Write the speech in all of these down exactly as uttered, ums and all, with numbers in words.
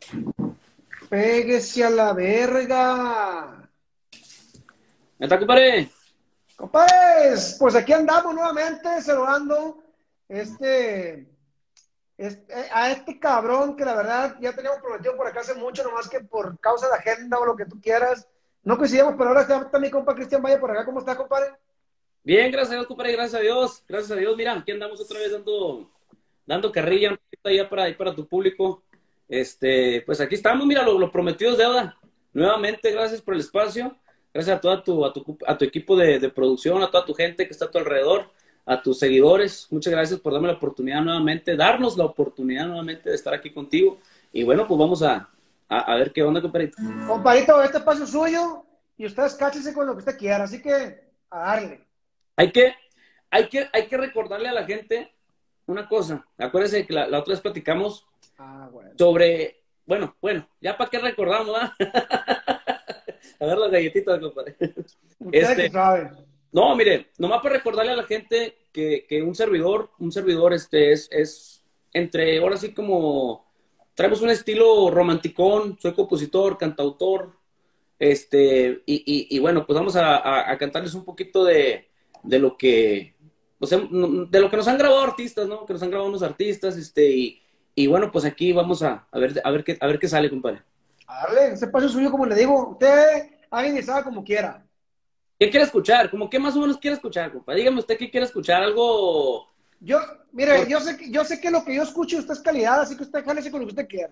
Péguese a la verga. ¿Está, compadre? Compadres, pues aquí andamos nuevamente saludando este, este, a este cabrón que la verdad ya teníamos prometido por acá hace mucho, nomás que por causa de agenda o lo que tú quieras. No coincidimos, pero ahora está, está mi compa Cristian Valle por acá. ¿Cómo está, compadre? Bien, gracias a Dios, compadre, gracias a Dios. Gracias a Dios, mira, aquí andamos otra vez dando, dando carrilla un poquito allá para, ahí para tu público. Este, pues aquí estamos, mira, lo, lo prometido es deuda. Nuevamente, gracias por el espacio. Gracias a toda tu, a tu, a tu equipo de, de producción, a toda tu gente que está a tu alrededor, a tus seguidores. Muchas gracias por darme la oportunidad nuevamente, darnos la oportunidad nuevamente de estar aquí contigo. Y bueno, pues vamos a, a, a ver qué onda, compadre. Compadrito, este espacio es suyo y ustedes cáchense con lo que usted quiera, así que a darle. Hay que, hay que, hay que recordarle a la gente una cosa. Acuérdense que la, la otra vez platicamos Ah, bueno. sobre, bueno, bueno, ya para qué recordamos, ¿ah? A ver las galletitas, compadre. Ustedes que Este, saben. no, mire, nomás para recordarle a la gente que, que un servidor, un servidor, este, es, es entre, ahora sí como, traemos un estilo romanticón, soy compositor, cantautor, este, y, y, y bueno, pues vamos a, a, a cantarles un poquito de, de lo que, o sea, de lo que nos han grabado artistas, ¿no? Que nos han grabado unos artistas, este, y, y bueno, pues aquí vamos a, a ver, a ver qué, a ver qué sale, compadre. A darle, ese espacio es suyo, como le digo. Usted haga y sabe como quiera. ¿Qué quiere escuchar? ¿Cómo qué más o menos quiere escuchar, compadre? Dígame usted qué quiere escuchar, algo. Yo, mire, Por... yo sé, que, yo sé que lo que yo escucho usted es calidad, así que usted jálese con lo que usted quiera.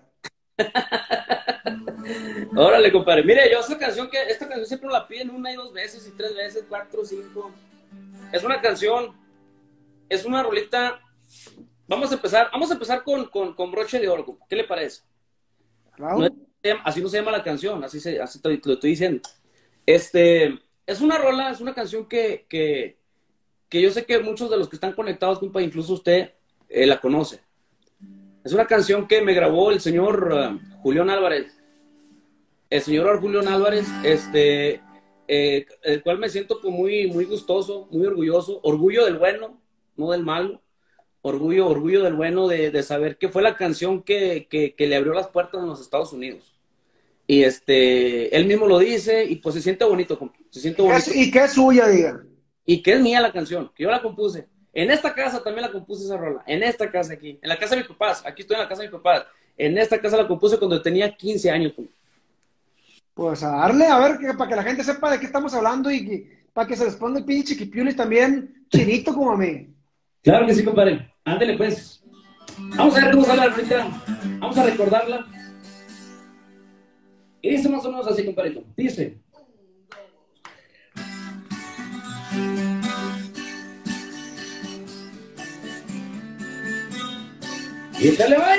Órale, compadre. Mire, yo esta canción que, esta canción siempre la piden una y dos veces, y tres veces, cuatro, cinco. Es una canción, es una rolita. Vamos a empezar, vamos a empezar con, con, con broche de oro, compa. ¿Qué le parece? No es- Claro. así no se llama la canción, así, se, así te, te lo estoy diciendo. Este, es una rola, es una canción que, que, que yo sé que muchos de los que están conectados, compa, incluso usted, eh, la conoce. Es una canción que me grabó el señor uh, Julián Álvarez. El señor Julián Álvarez, este, eh, el cual me siento pues, muy, muy gustoso, muy orgulloso. Orgullo del bueno, no del malo. Orgullo, orgullo del bueno de, de saber que fue la canción que, que, que le abrió las puertas en los Estados Unidos. Y este, él mismo lo dice y pues se siente bonito, compa, se siente Y que es, bonito. y que es suya, diga. Y que es mía la canción, que yo la compuse. En esta casa también la compuse esa rola, en esta casa aquí, en la casa de mis papás, aquí estoy en la casa de mis papás. En esta casa la compuse cuando tenía quince años, compa. Pues a darle, a ver, que, para que la gente sepa de qué estamos hablando y que, para que se les ponga el pinche chiquipiulis también chinito como a mí. Claro que sí, compadre. Ándele, pues. Vamos a ver cómo sale la rolita. Vamos a recordarla. Y dice más o menos así, compadrito. Dice. Y se le va.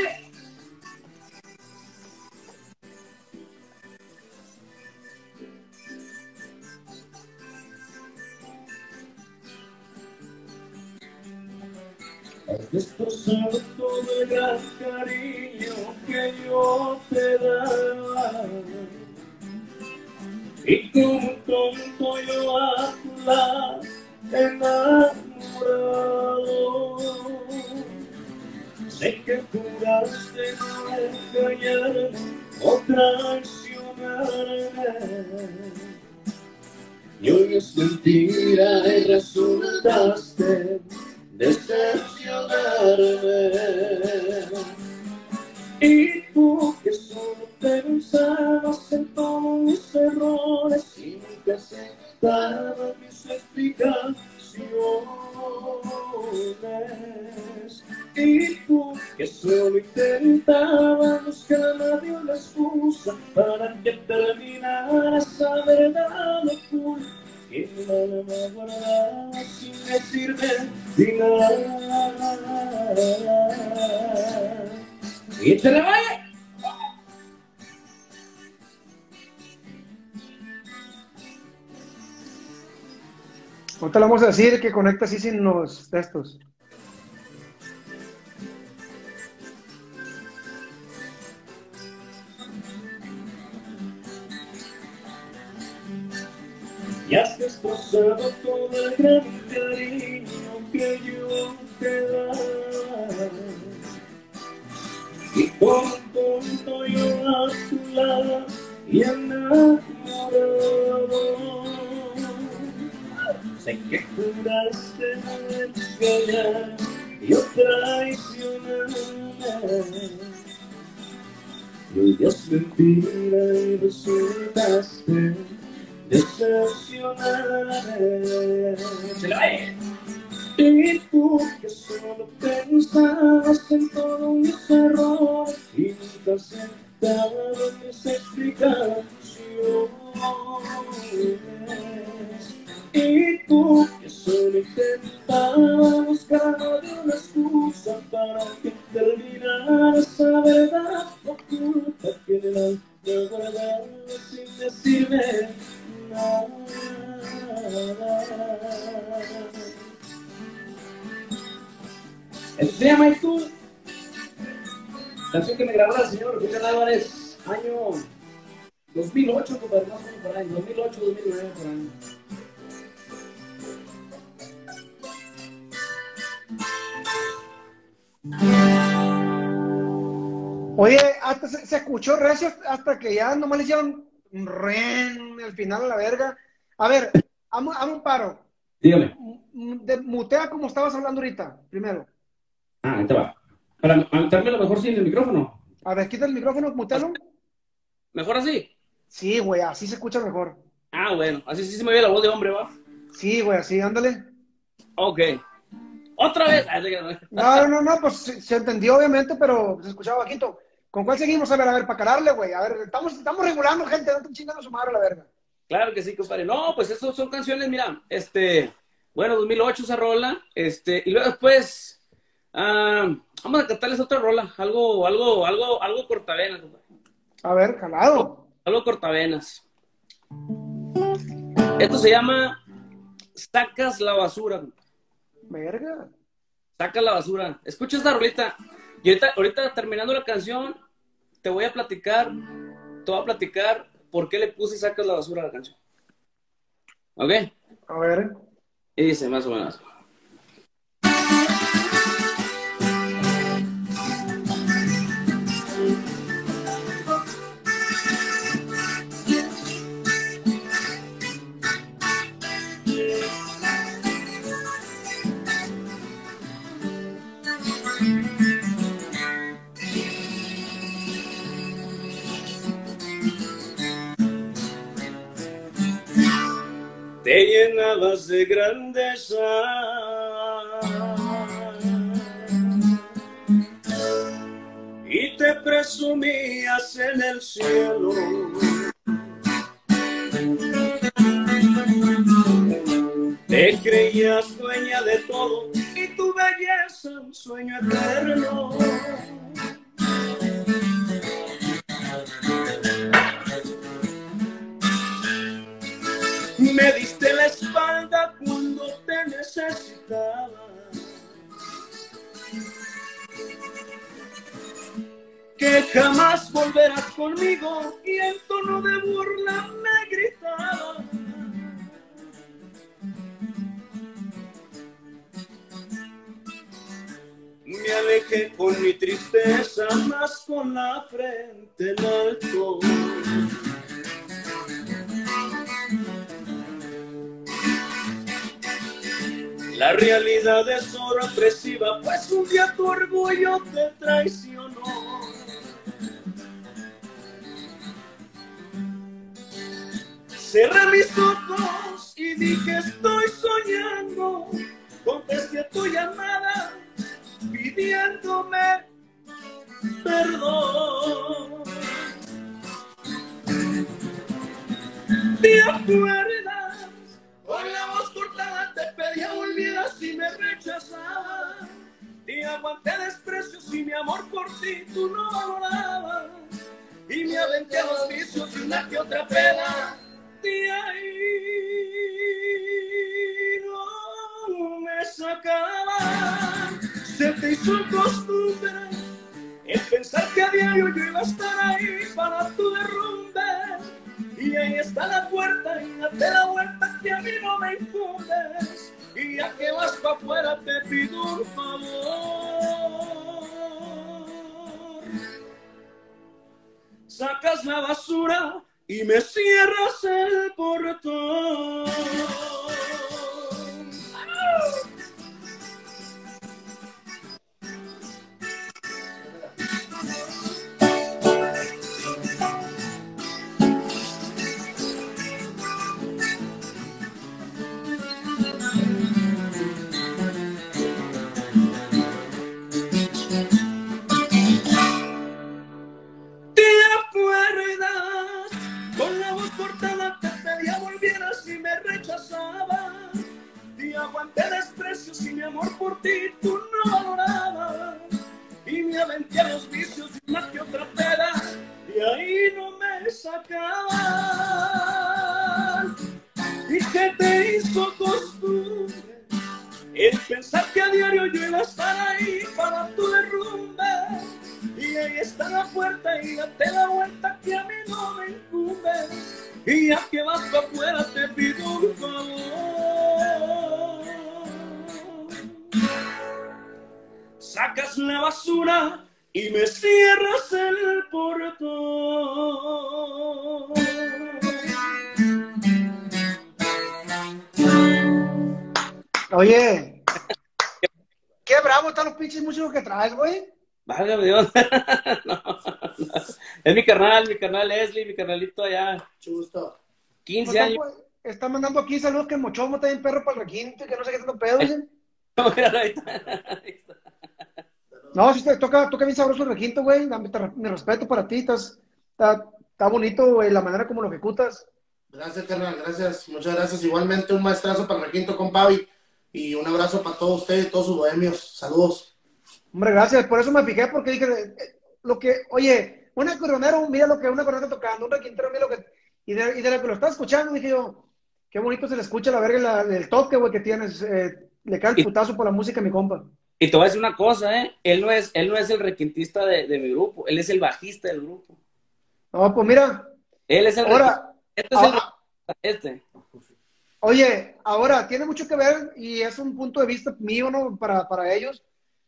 Has destrozado todo el gran cariño que yo te daba. Y como un tonto yo a tu lado enamorado. Sé que juraste no engañarme o traicionarme. Y hoy es mentira y resultaste decepcionarme. Y tú que solo pensabas en todos mis errores y nunca aceptabas mis explicaciones. Y tú que solo intentabas buscarme una excusa para que terminara esa verdad oculta. Y no me guardaba sin decirme nada. Y te la vaya. Ahorita le vamos a decir que conecta así sin los textos. Y has destrozado todo el gran cariño que yo te daba. Y como un tonto yo a tu lado y enamorado. Sé que juraste engañar y traicionarme. Y hoy es mentira y resultaste decepcionarme. ¡Se la ve! Y tú que solo pensabas en todos mis errores y nunca aceptabas mis explicaciones. Y tú que solo intentabas buscar una excusa para que terminara esa verdad oculta que me guardaba sin decirme nada. Esto se llama "Y tú", canción que me grabó la señora Rosita Álvarez, año dos mil ocho, compadre, más o menos por ahí, dos mil ocho, dos mil nueve, por ahí. Oye, hasta se, se escuchó recio hasta que ya nomás le hicieron un ren al final a la verga. A ver, hazme hazme un paro. Dígame. M- de- mutea como estabas hablando ahorita, primero. Ah, ahí te va. Para aumentarme lo mejor sin el micrófono. A ver, quita el micrófono, mutealo. ¿Mejor así? Sí, güey, así se escucha mejor. Ah, bueno, así sí se me oye la voz de hombre, ¿va? Sí, güey, así, ándale. Ok. ¿Otra vez? No, no, no, no, pues se, se entendió obviamente, pero se escuchaba bajito. ¿Con cuál seguimos? A ver, a ver, para cararle, güey. A ver, estamos, estamos regulando, gente, no están chingando a su madre la verga. Claro que sí, compadre. No, pues esas son canciones, mira, este, bueno, dos mil ocho esa rola, este, y luego después, ah, vamos a cantarles otra rola, algo, algo, algo, algo cortavenas, compadre. A ver, jalado. Algo cortavenas. Esto se llama Sacas la basura. Verga. Sacas la basura. Escucha esta rolita. Y ahorita, ahorita terminando la canción, te voy a platicar, te voy a platicar por qué le puse Sacas la basura a la canción. ¿Ok? A ver. Y dice más o menos. Te llenabas de grandeza y te presumías en el cielo. Te creías dueña de todo y tu belleza un sueño eterno. Me diste la espalda cuando te necesitaba. Que jamás volverás conmigo y en tono de burla me gritaba. Me alejé con mi tristeza, más con la frente en alto. La realidad es sorpresiva, pues un día tu orgullo te traicionó. Cerré mis ojos y dije estoy soñando. Contesté a tu llamada pidiéndome perdón. ¿Te acuerdas? Con la voz cortada te pedía olvidas y me rechazabas. Y aguanté desprecios y mi amor por ti tú no valorabas. Y me aventé a los vicios y una que otra pena. De ahí no me sacaban. Se te hizo costumbre el pensar que a diario yo iba a estar ahí para tu derrumbe. Y ahí está la puerta y date la vuelta que a mí no me infundes. Y ya que vas pa' afuera te pido un favor. sacas la basura y me cierras el portón. Te aguanté desprecios y mi amor por ti tú no valorabas. Y me aventé a los vicios y una que otra peda, y ahí no me sacaban. ¿Y qué te hizo costumbre el pensar que a diario yo iba a estar ahí para tu derrumbe? Y ahí está la puerta y date la vuelta que a mí no me incumbe. Y ya que vas para afuera te pido un favor. Sacas la basura y me cierras el portón. Oye, qué bravo están los pinches músicos que traes, güey. Válgame Dios. No, no. Es mi carnal, mi carnal Leslie, mi carnalito allá. Mucho gusto. quince Está, años. pues, está mandando aquí saludos que Mochomo está bien perro para el requinto y que no sé qué tanto pedo, güey. No, si te toca, toca bien sabroso el requinto, güey. Mi respeto para ti, estás, está, está bonito, güey, la manera como lo ejecutas. Gracias, carnal, gracias. Muchas gracias. Igualmente un maestrazo para el requinto con Pavi. Y un abrazo para todos ustedes y todos sus bohemios. Saludos. Hombre, gracias. Por eso me fijé, porque dije, eh, lo que, oye, un acordeonero, mira lo que un acordeonero está tocando, un requintero, mira lo que, y de, y de lo que lo estás escuchando, dije yo, qué bonito se le escucha la verga, la, el toque, güey, que tienes. Eh, le cae el putazo por la música, mi compa. Y te voy a decir una cosa, ¿eh? Él no es, él no es el requintista de, de mi grupo, él es el bajista del grupo. No, pues mira. Él es el ahora, este es ahora, el este. Oye, ahora, tiene mucho que ver, y es un punto de vista mío, ¿no? Para, para ellos.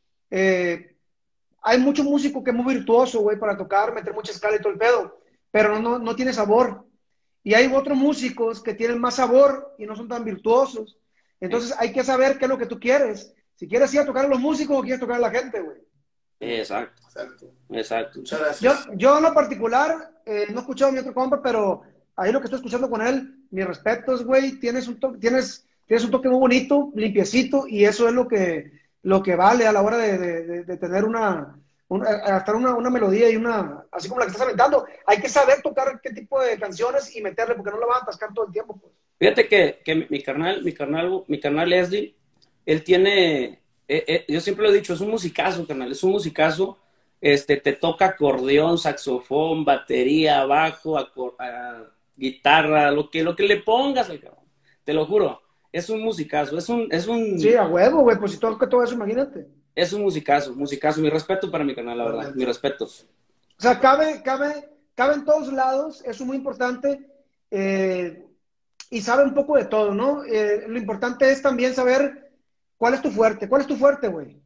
Eh, hay mucho músico que es muy virtuoso, güey, para tocar, meter mucha escala y todo el pedo, pero no, no tiene sabor. Y hay otros músicos que tienen más sabor y no son tan virtuosos. Entonces hay que saber qué es lo que tú quieres. Si quieres ir a tocar a los músicos o quieres tocar a la gente, güey. Exacto. Exacto. Exacto. Muchas gracias. Yo, yo en lo particular, eh, no he escuchado a mi otro compa, pero ahí lo que estoy escuchando con él, mis respetos, güey, tienes un, to tienes, tienes un toque muy bonito, limpiecito, y eso es lo que, lo que vale a la hora de, de, de, de tener una, una, hasta una, una melodía y una, así como la que estás aventando. Hay que saber tocar qué tipo de canciones y meterle, porque no la van a atascar todo el tiempo, pues. Fíjate que, que mi, mi carnal, mi carnal, mi carnal Leslie, él tiene, eh, eh, yo siempre lo he dicho, es un musicazo, carnal, es un musicazo. Este, te toca acordeón, saxofón, batería, bajo, acor uh, guitarra, lo que, lo que le pongas al cabrón. Te lo juro, es un musicazo, es un, es un... Sí, a huevo, güey, pues si toca todo eso, imagínate. Es un musicazo, musicazo. Mi respeto para mi canal, la verdad, mi respeto. O sea, cabe, cabe, cabe en todos lados, eso es muy importante, eh, y sabe un poco de todo, ¿no? Eh, lo importante es también saber cuál es tu fuerte. ¿Cuál es tu fuerte, güey?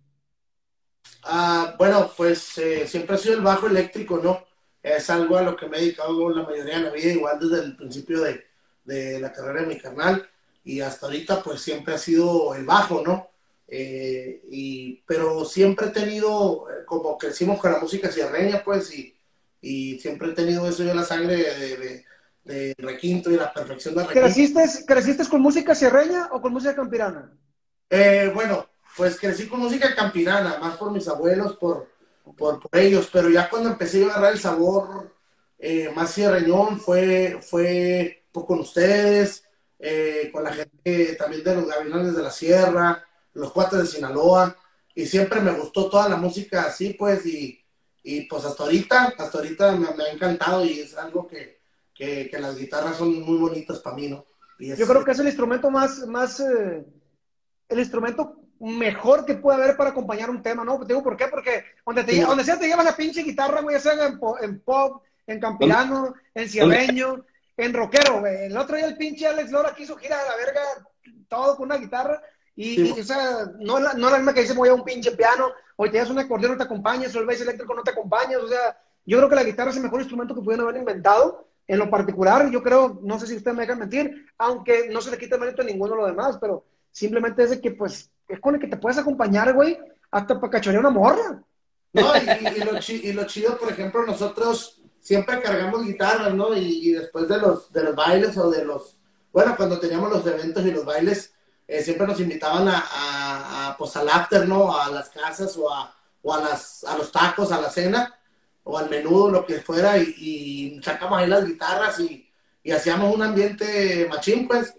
Ah, bueno, pues eh, siempre ha sido el bajo eléctrico, ¿no? Es algo a lo que me he dedicado la mayoría de la vida, igual desde el principio de, de la carrera de mi canal, y hasta ahorita pues siempre ha sido el bajo, ¿no? Eh, y, pero siempre he tenido, como crecimos con la música sierreña, pues, y, y siempre he tenido eso yo en la sangre de, de, de requinto y la perfección de requinto. ¿Creciste, ¿Creciste con música sierreña o con música campirana? Eh, bueno, pues crecí con música campirana, más por mis abuelos, por, por, por ellos, pero ya cuando empecé a agarrar el sabor eh, más sierreñón fue, fue pues, con ustedes, eh, con la gente también de los Gavilanes de la Sierra, los Cuates de Sinaloa, y siempre me gustó toda la música así, pues, y, y pues hasta ahorita, hasta ahorita me, me ha encantado, y es algo que, que, que las guitarras son muy bonitas para mí, ¿no? Y es, Yo creo que es el instrumento más, más eh, el instrumento mejor que puede haber para acompañar un tema, ¿no? Te digo, ¿por qué? Porque donde, te, sí. donde sea te llevas la pinche guitarra, güey, ya sea en, en pop, en campirano, en cierreño, en rockero, güey. El otro día el pinche Alex Lora quiso girar a la verga todo con una guitarra. Y, sí. y, o sea, no, no es la misma que dice voy a un pinche piano, o te das un acordeón no te acompañas, o el bass eléctrico no te acompañas, o sea, Yo creo que la guitarra es el mejor instrumento que pudieron haber inventado. En lo particular, yo creo, no sé si ustedes me dejan mentir, aunque no se le quita mérito a ninguno de los demás, pero simplemente es de que, pues, es con el que te puedes acompañar, güey, hasta para cachonear una morra. No, y, y, lo chi, y lo chido, por ejemplo, nosotros siempre cargamos guitarras, ¿no? Y, y después de los, de los bailes o de los, bueno, cuando teníamos los eventos y los bailes, eh, siempre nos invitaban a, a, a, pues al after, ¿no? A las casas o a, o a, las, a los tacos, a la cena, o al menudo, lo que fuera, y, y sacamos ahí las guitarras y, y hacíamos un ambiente machín, pues,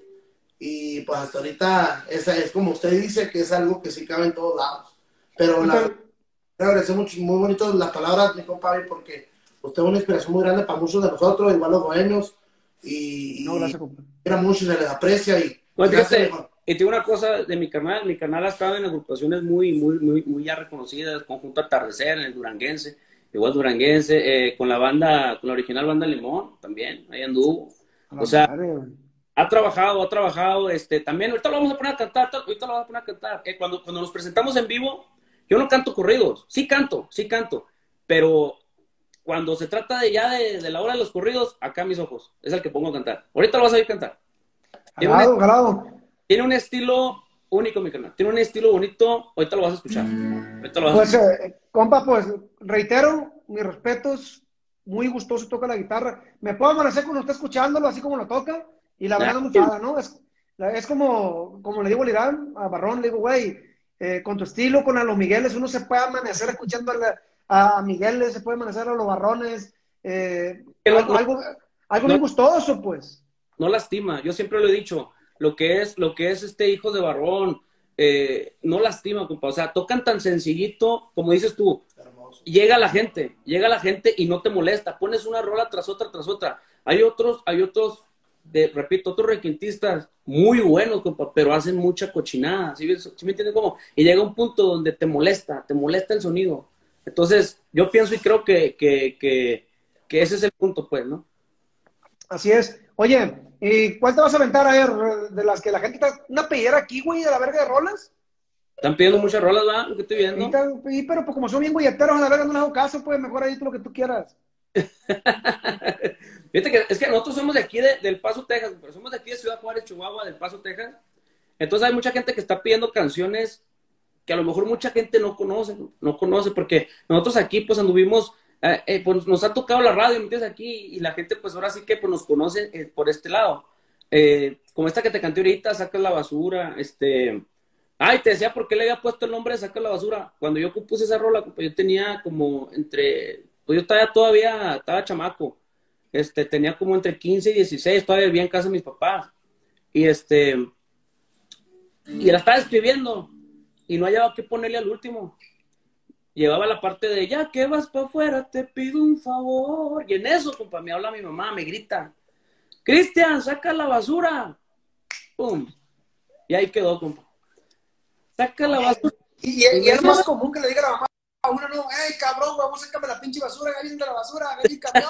y pues hasta ahorita esa es como usted dice, que es algo que sí cabe en todos lados. Pero la me agradece mucho, muy bonito las palabras, mi compadre, porque usted es una inspiración muy grande para muchos de nosotros, igual los bohemios, y, No, gracias, y era mucho, se les aprecia. Y, Bueno, y fíjate, y tengo una cosa de mi canal, mi canal ha estado en agrupaciones muy, muy, muy, muy ya reconocidas, Conjunto Atardecer, en el Duranguense, igual Duranguense, eh, con la banda, con la original banda Limón, también, ahí anduvo. O sea, madre, ha trabajado, ha trabajado, este, también, ahorita lo vamos a poner a cantar, ahorita lo vamos a poner a cantar, que cuando, cuando nos presentamos en vivo, yo no canto corridos, sí canto, sí canto, pero cuando se trata de ya de, de la hora de los corridos, acá mis ojos, es el que pongo a cantar. Ahorita lo vas a ir cantar. Tiene jalado, un, jalado. tiene un estilo único, mi canal. Tiene un estilo bonito, ahorita lo vas a escuchar. Ahorita lo vas Pues, a escuchar. eh, compa, pues, reitero, mis respetos, muy gustoso toca la guitarra. Me puedo amanecer cuando está escuchándolo, así como lo toca, y la verdad no me enfada, ¿no? Es, es como, como le digo a Irán, a Barrón, le digo, güey, eh, con tu estilo, con a los Migueles, uno se puede amanecer escuchando a, la, a Migueles, se puede amanecer a los Barrones, eh, No, algo, no, algo, algo no, bien gustoso, pues. no lastima, yo siempre lo he dicho, lo que es, lo que es este hijo de Barrón, eh, no lastima, compa. O sea, tocan tan sencillito, como dices tú, llega la gente, llega la gente y no te molesta, pones una rola tras otra, tras otra. Hay otros, hay otros, de, repito, otros requintistas muy buenos, compa, pero hacen mucha cochinada, ¿sí, ¿sí me entiendes cómo? Y llega un punto donde te molesta, te molesta el sonido. Entonces, yo pienso y creo que, que, que, que ese es el punto, pues, ¿no? Así es. Oye, ¿y cuál te vas a aventar a ver de las que la gente está una pellera aquí, güey, de la verga de rolas? Están pidiendo muchas rolas, ¿verdad? Lo que estoy Y, viendo. tan- y- pero pues como son bien güeyeteros, a la verga no les hago caso, pues mejor ahí tú lo que tú quieras. Fíjate que es que nosotros somos de aquí, de, del Paso, Texas, pero somos de aquí de Ciudad Juárez, Chihuahua, del Paso, Texas. Entonces hay mucha gente que está pidiendo canciones que a lo mejor mucha gente no conoce, no conoce, porque nosotros aquí pues anduvimos, eh, eh, pues nos ha tocado la radio, ¿me entiendes? Aquí, y la gente pues ahora sí que pues nos conoce eh, por este lado. Eh, como esta que te canté ahorita, Sacas la Basura, este... Ay, te decía por qué le había puesto el nombre de Sacas la Basura. Cuando yo compuse esa rola, pues yo tenía como entre, pues yo estaba todavía, estaba chamaco, este, tenía como entre quince y dieciséis, todavía vivía en casa de mis papás, y este, y la estaba escribiendo, y no hallaba qué ponerle al último. Llevaba la parte de, ya que vas para afuera, te pido un favor. Y en eso, compa, me habla mi mamá, me grita, Cristian, saca la basura. Pum. Y ahí quedó, compa. Saca la basura. Y, y, y es más común que le diga a la mamá a uno, no, hey, cabrón, vamos a sacarme la pinche basura, ahí viene la basura, ven mi camión.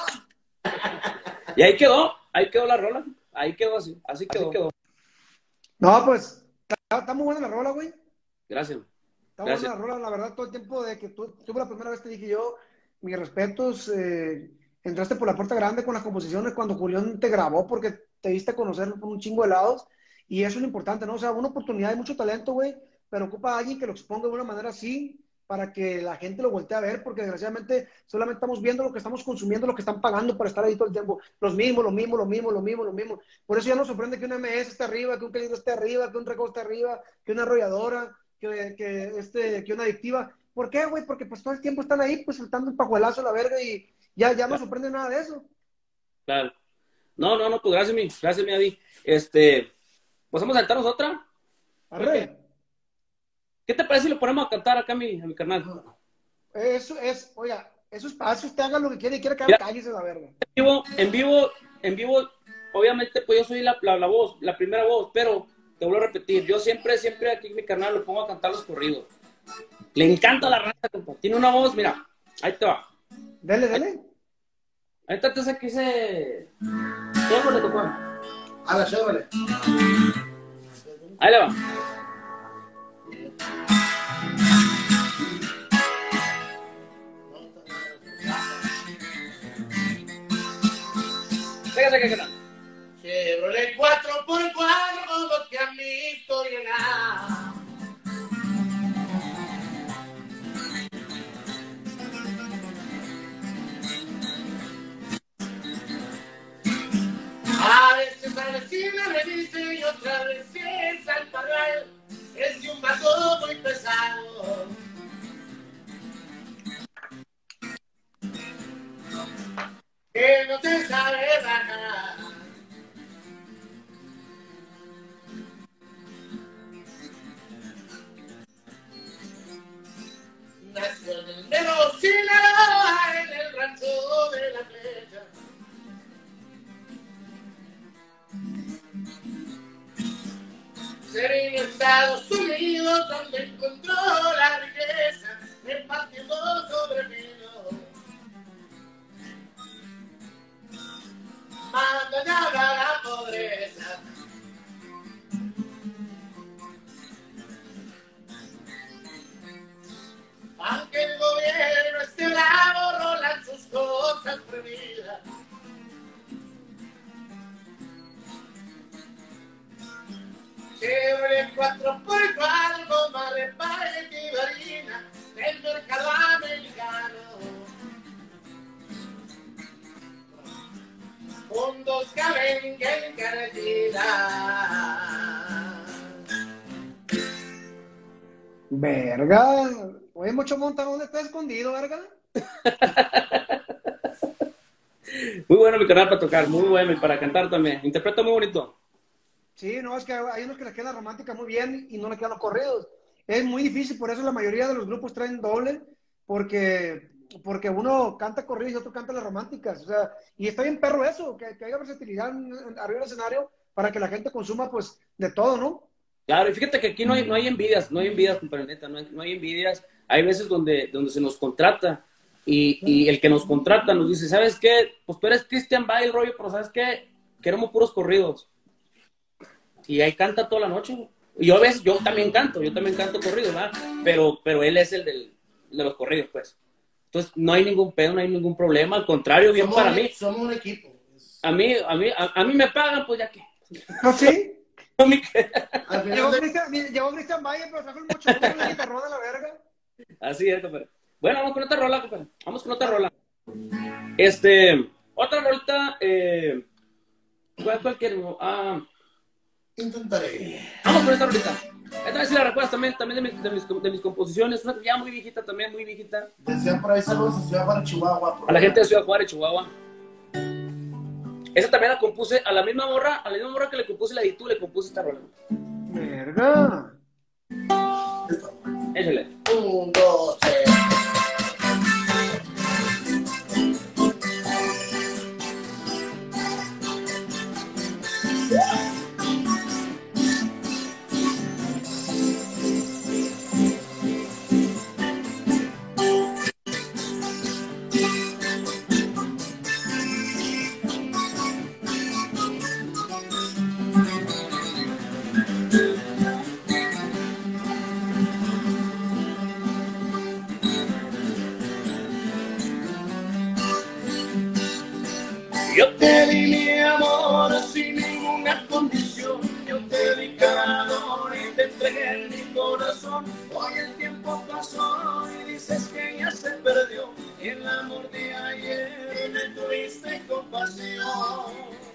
Y ahí quedó, ahí quedó la rola. Ahí quedó así, así quedó. Así quedó. No, pues, está, está muy buena la rola, güey. Gracias. Está Gracias. buena la rola, la verdad, todo el tiempo de que tú, tuve la primera vez te dije yo, mis respetos, eh, entraste por la puerta grande con las composiciones cuando Julián te grabó porque te diste a conocer por un chingo de lados, y eso es lo importante, ¿no? O sea, una oportunidad y mucho talento, güey, pero ocupa a alguien que lo exponga de una manera así para que la gente lo voltee a ver, porque desgraciadamente solamente estamos viendo lo que estamos consumiendo, lo que están pagando para estar ahí todo el tiempo. Los mismos, lo mismo, lo mismo, lo mismo, lo mismo. Por eso ya nos sorprende que un M S esté arriba, que un Calido esté arriba, que un Recodo esté arriba, que una arrolladora, que, que, este, que una adictiva. ¿Por qué, güey? Porque pues todo el tiempo están ahí, pues soltando un pajuelazo a la verga y ya, ya no sorprende nada de eso. Claro. No, no, no, pues gracias, mi, gracias, mi Adi. Este, pues vamos a saltarnos otra. Arre. ¿Qué te parece si lo ponemos a cantar acá a mi, a mi carnal? Eso es, oiga, eso es espacio, usted haga lo que quiere y quiere que haga calles a la verga. En vivo, en vivo, en vivo, obviamente, pues yo soy la, la, la voz, la primera voz, pero te vuelvo a repetir, yo siempre, siempre aquí en mi canal lo pongo a cantar los corridos. Le encanta la raza, compa. Tiene una voz, mira, ahí te va. Dele, dele. Ahí está, te aquí se... ¿Qué le tocó? A la Chevrolet. Ahí le va. Véngase, que tal. Chevrolet cuatro por cuatro, como que a mi historia nada. A veces a vecina me dice y otra vez es al parral, es de un vaso muy pesado. Que no se sabe bajar. Nació en el Mero Sinaloa, en el rancho de la flecha. Se vino a Estados Unidos, donde encontró la riqueza, repartiendo sobre vino. Abandonada la pobreza. Aunque el gobierno esté bravo, rolan sus cosas prohibidas. Chevrolet cuatro por cuatro, goma de pared y harina del mercado americano. Con dos caben en carretera. Verga. Oye, Mucho Monta, ¿dónde está escondido, verga? Muy bueno mi canal para tocar, muy bueno y para cantar también. Interpreta muy bonito. Sí, no, es que hay unos que les queda romántica muy bien y no les quedan los corridos. Es muy difícil, por eso la mayoría de los grupos traen doble, porque, porque uno canta corridos y otro canta las románticas. O sea, y está bien perro eso, que, que haya versatilidad en- en- arriba del escenario para que la gente consuma, pues, de todo, ¿no? Claro, y fíjate que aquí no hay, no hay envidias, no hay envidias, compadre, neta, no hay, no hay envidias. Hay veces donde, donde se nos contrata y, y el que nos contrata nos dice, ¿sabes qué? Pues tú eres Christian Bale, rollo, pero ¿sabes qué? Queremos puros corridos. Y ahí canta toda la noche. Y yo a veces, yo también canto, yo también canto corridos, ¿verdad? Pero, pero él es el del, de los corridos, pues. Entonces, no hay ningún pedo, no hay ningún problema. Al contrario, bien Somos para un- mí. Somos un equipo. A mí, a mí, a, a mí me pagan, pues ya que. ¿No, sí? A mí que- Al final Llegó de- Cristian, llegó Cristian Valle, pero trajo el Mucho Monta con la guitarra de la verga. Así es, compadre. Bueno, vamos con otra rola, compadre. Vamos con otra rola. Este, otra rolita, eh, ¿cuál, cuál queremos? Ah, Intentaré. vamos con esta rolita. Esta vez sí la recuerdas también, también de mis, de mis, de mis composiciones, una ya muy viejita también, muy viejita. Decían por ahí saludos a Ciudad Juárez, Chihuahua. A la gente de Ciudad Juárez, Chihuahua. Esa también la compuse a la misma morra, a la misma morra que le compuse la de tú, le compuse esta rola. Verga. Échale. Un, dos, tres. Yo te di mi amor sin ninguna condición. Yo te di calor y te entregué mi corazón. Hoy el tiempo pasó y dices que ya se perdió. Y el amor de ayer me tuviste compasión.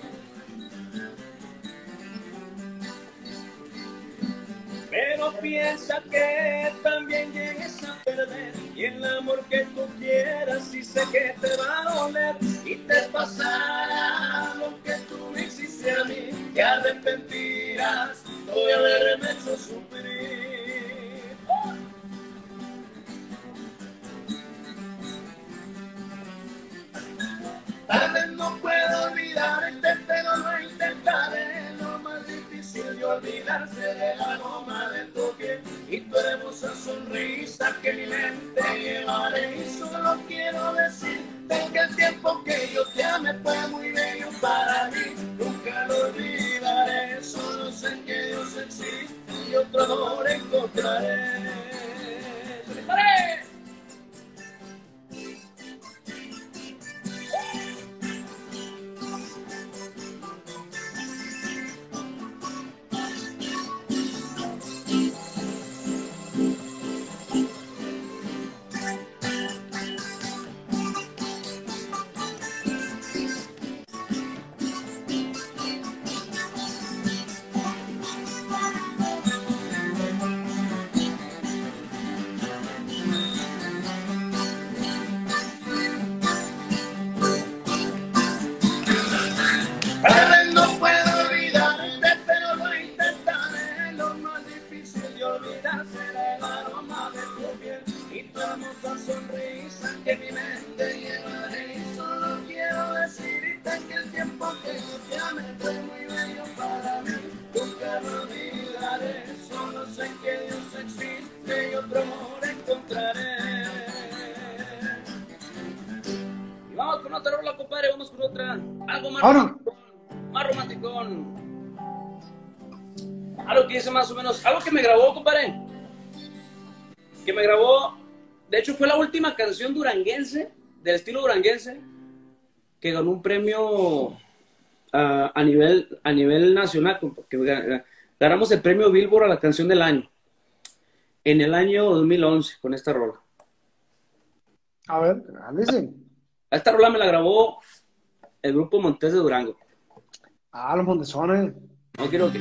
Pero piensa que también llegues a perder. Y el amor que tú quieras, y sé que te va a doler. Y te pasará lo que tú me hiciste a mí. Te arrepentirás de haberme hecho sufrir. Tal vez no puedo olvidarte, pero lo intentaré. Lo más difícil de olvidarse de la goma de tu piel y tu hermosa sonrisa que mi mente llevaré. Y solo quiero decirte que el tiempo que yo te amé fue muy bello para mí. Nunca lo olvidaré, solo sé que Dios existe y otro amor encontraré. ¡Disparé! rola, compadre, vamos con otra. Algo más Ahora. romántico. Más romántico. Algo que dice más o menos, algo que me grabó, compadre. Que me grabó, de hecho fue la última canción duranguense, del estilo duranguense, que ganó un premio uh, a, nivel, a nivel nacional, porque ganamos el premio Billboard a la canción del año, en el año dos mil once, con esta rola. A ver, ándese. Esta rola me la grabó el grupo Montes de Durango. Ah, los montesones. No quiero que...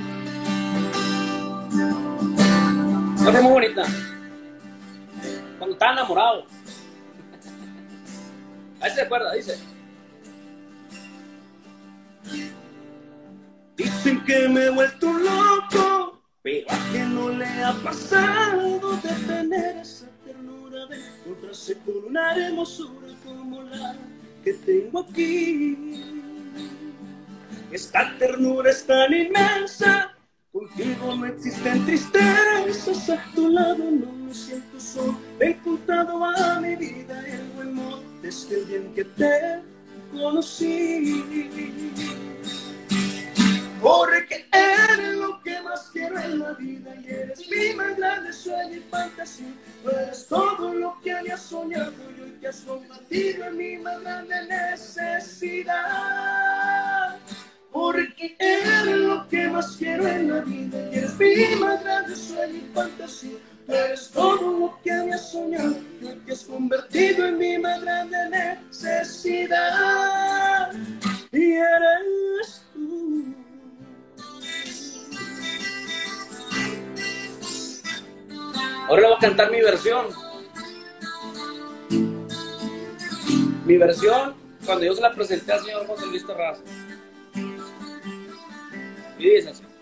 No es muy bonita. Cuando estaba enamorado. Ahí se acuerda, dice. Dicen que me he vuelto loco, pero a quien no le ha pasado de tener esa ternura de encontrarse con una hermosura como la que tengo aquí. Esta ternura es tan inmensa, contigo no existen tristezas, a tu lado no me siento solo, he encontrado a mi vida el buen modo desde el día en que te conocí. Porque eres lo que más quiero en la vida y eres mi más grande sueño y fantasía. Tú eres todo lo que había soñado y hoy te has convertido en mi más grande necesidad. Porque eres lo que más quiero en la vida y eres mi más grande sueño y fantasía. Tú eres todo lo que había soñado y hoy te has convertido en mi más grande necesidad. Y eres tú. Ahora le voy a cantar mi versión. Mi versión cuando yo se la presenté al señor José Luis Terraza. Y dice así.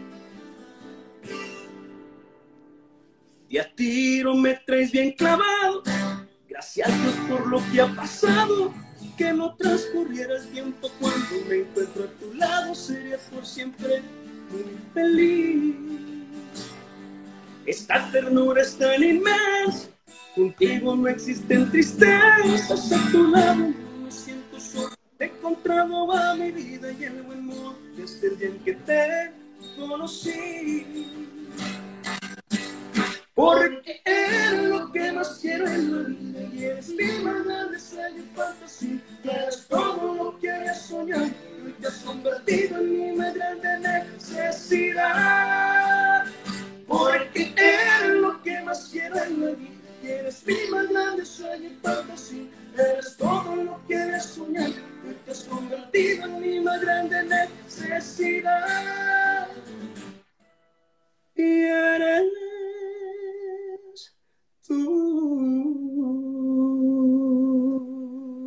Y a tiro me traes bien clavado. Gracias a Dios por lo que ha pasado. Que no transcurriera el tiempo cuando me encuentro a tu lado. Sería por siempre muy feliz. Esta ternura es tan inmensa, contigo no existen tristezas, a tu lado no me siento solo, te he encontrado a mi vida y el buen modo desde el día en que te conocí. Porque eres lo que más quiero en la vida y eres mi más grande sueño y fantasía. Eres todo lo que había soñado y hoy te has convertido en mi más grande necesidad. Porque eres lo que más quiero en la vida y eres mi más grande sueño y fantasía. Eres todo lo que había soñado y hoy te has convertido en mi más grande necesidad. Y eres tú.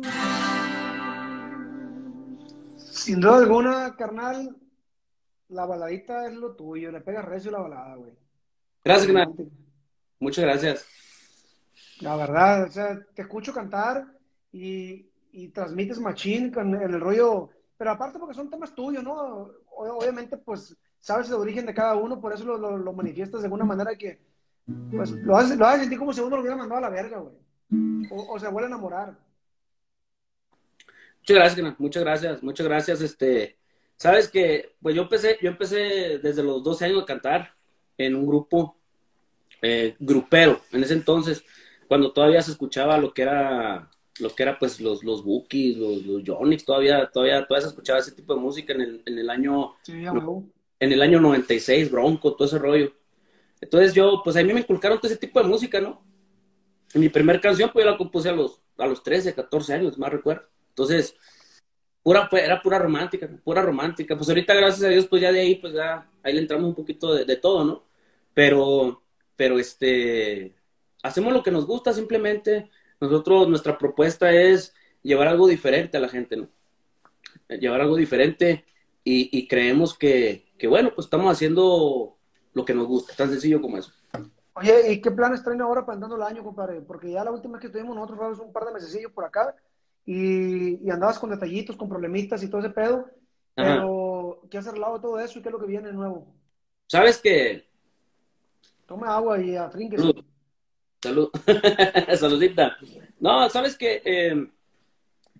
Sin duda alguna, carnal, la baladita es lo tuyo. Le pega recio la balada, güey. Gracias, carnal. Muchas gracias. La verdad, o sea, te escucho cantar y, y transmites machín con el rollo, pero aparte porque son temas tuyos, ¿no? O- obviamente, pues, sabes el origen de cada uno, por eso lo, lo, lo manifiestas de alguna manera que, pues, lo haces, lo haces sentir como si uno lo hubiera mandado a la verga, güey. O, o se vuelve a enamorar. Muchas gracias, carnal. Muchas gracias. Muchas gracias. Este, sabes que, pues yo empecé, yo empecé desde los doce años a cantar en un grupo eh, grupero. En ese entonces, cuando todavía se escuchaba lo que era, lo que era pues los, los Bookies, los, los Yonix, todavía, todavía, todavía se escuchaba ese tipo de música en el, en el año, Sí, ya, güey. en el año noventa y seis, Bronco, todo ese rollo. Entonces yo, pues a mí me inculcaron todo ese tipo de música, ¿no? Y mi primer canción, pues yo la compuse a los, a los trece, catorce años, más recuerdo. Entonces, pura, pues, era pura romántica, pura romántica. Pues ahorita, gracias a Dios, pues ya de ahí, pues ya, ahí le entramos un poquito de, de todo, ¿no? Pero, pero este, hacemos lo que nos gusta simplemente. Nosotros, nuestra propuesta es llevar algo diferente a la gente, ¿no? Llevar algo diferente y, y creemos que, que, bueno, pues estamos haciendo lo que nos gusta, tan sencillo como eso. Oye, ¿y qué planes traen ahora para entrando el año, compadre? Porque ya la última vez que estuvimos nosotros fuimos un par de mesecillos por acá y, y andabas con detallitos, con problemitas y todo ese pedo, Ajá. pero ¿qué has arreglado de todo eso y qué es lo que viene de nuevo? ¿Sabes qué? Tome agua y afrínquese. Salud. Salud. Saludita. No, ¿sabes qué? Eh,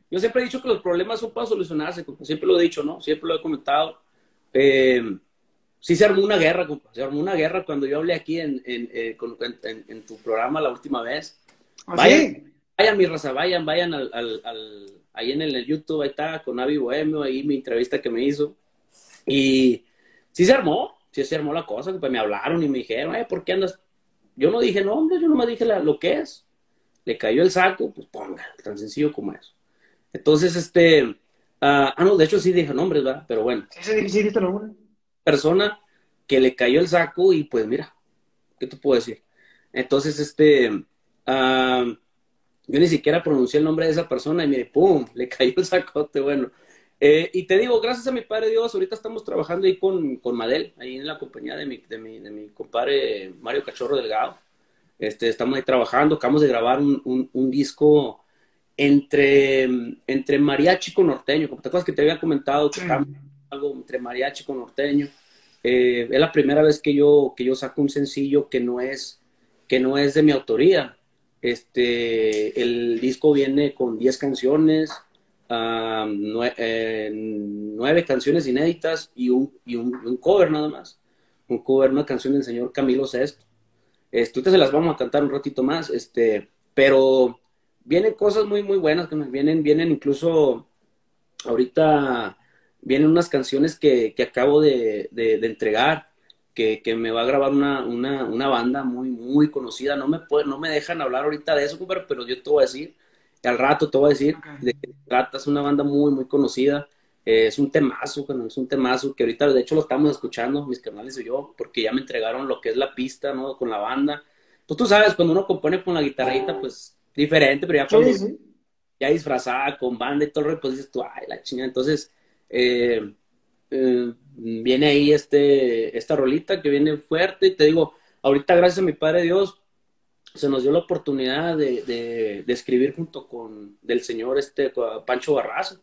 yo siempre he dicho que los problemas son para solucionarse, compa. Siempre lo he dicho, ¿no? Siempre lo he comentado. Eh, sí se armó una guerra, compa. Se armó una guerra cuando yo hablé aquí en, en, eh, con, en, en tu programa la última vez. ¿Ah, Vayan, sí? vayan, mi raza, vayan, vayan al, al, al, ahí en el YouTube, ahí está, con Avi Bohemio, ahí mi entrevista que me hizo. Y sí se armó, sí se armó la cosa, compa. Me hablaron y me dijeron, eh, ¿por qué andas? Yo no dije nombres, yo nomás dije la, lo que es. Le cayó el saco, pues ponga, tan sencillo como eso. Entonces, este, uh, ah, no, de hecho sí dije nombres, ¿verdad? Pero bueno, Sí, sí, sí, viste el nombre. persona que le cayó el saco y pues mira, ¿qué te puedo decir? Entonces, este, uh, yo ni siquiera pronuncié el nombre de esa persona y mire, ¡pum! Le cayó el sacote, bueno. Eh, y te digo, gracias a mi padre Dios, ahorita estamos trabajando ahí con, con Madel, ahí en la compañía de mi, de mi, de mi compadre Mario Cachorro Delgado. Este, estamos ahí trabajando, acabamos de grabar un, un, un disco entre, entre mariachi con norteño. Como te acuerdas que te había comentado que Sí. estamos algo entre mariachi con norteño. Eh, es la primera vez que yo, que yo saco un sencillo que no es, que no es de mi autoría. Este, el disco viene con diez canciones, uh, nue eh, nueve canciones inéditas y un, y un, un cover nada más. Un cover, una canción del señor Camilo Sesto. Este, ahorita se las vamos a cantar un ratito más, este, pero vienen cosas muy, muy buenas, que nos vienen, vienen incluso, ahorita vienen unas canciones que, que acabo de, de, de entregar, que, que, me va a grabar una, una, una banda muy, muy conocida, no me, puede, no me dejan hablar ahorita de eso, pero, pero yo te voy a decir, al rato te voy a decir Okay. de qué trata, es una banda muy, muy conocida. Eh, es un temazo, es un temazo que ahorita de hecho lo estamos escuchando, mis carnales y yo, porque ya me entregaron lo que es la pista, ¿no? Con la banda. Pues tú sabes, cuando uno compone con la guitarrita, pues diferente, pero ya cuando Sí, sí. ya disfrazada con banda y todo el rollo, pues dices tú, ay, la chingada. Entonces, eh, eh, viene ahí este, esta rolita que viene fuerte y te digo, ahorita gracias a mi Padre Dios, se nos dio la oportunidad de, de, de escribir junto con del señor este, Pancho Barraza.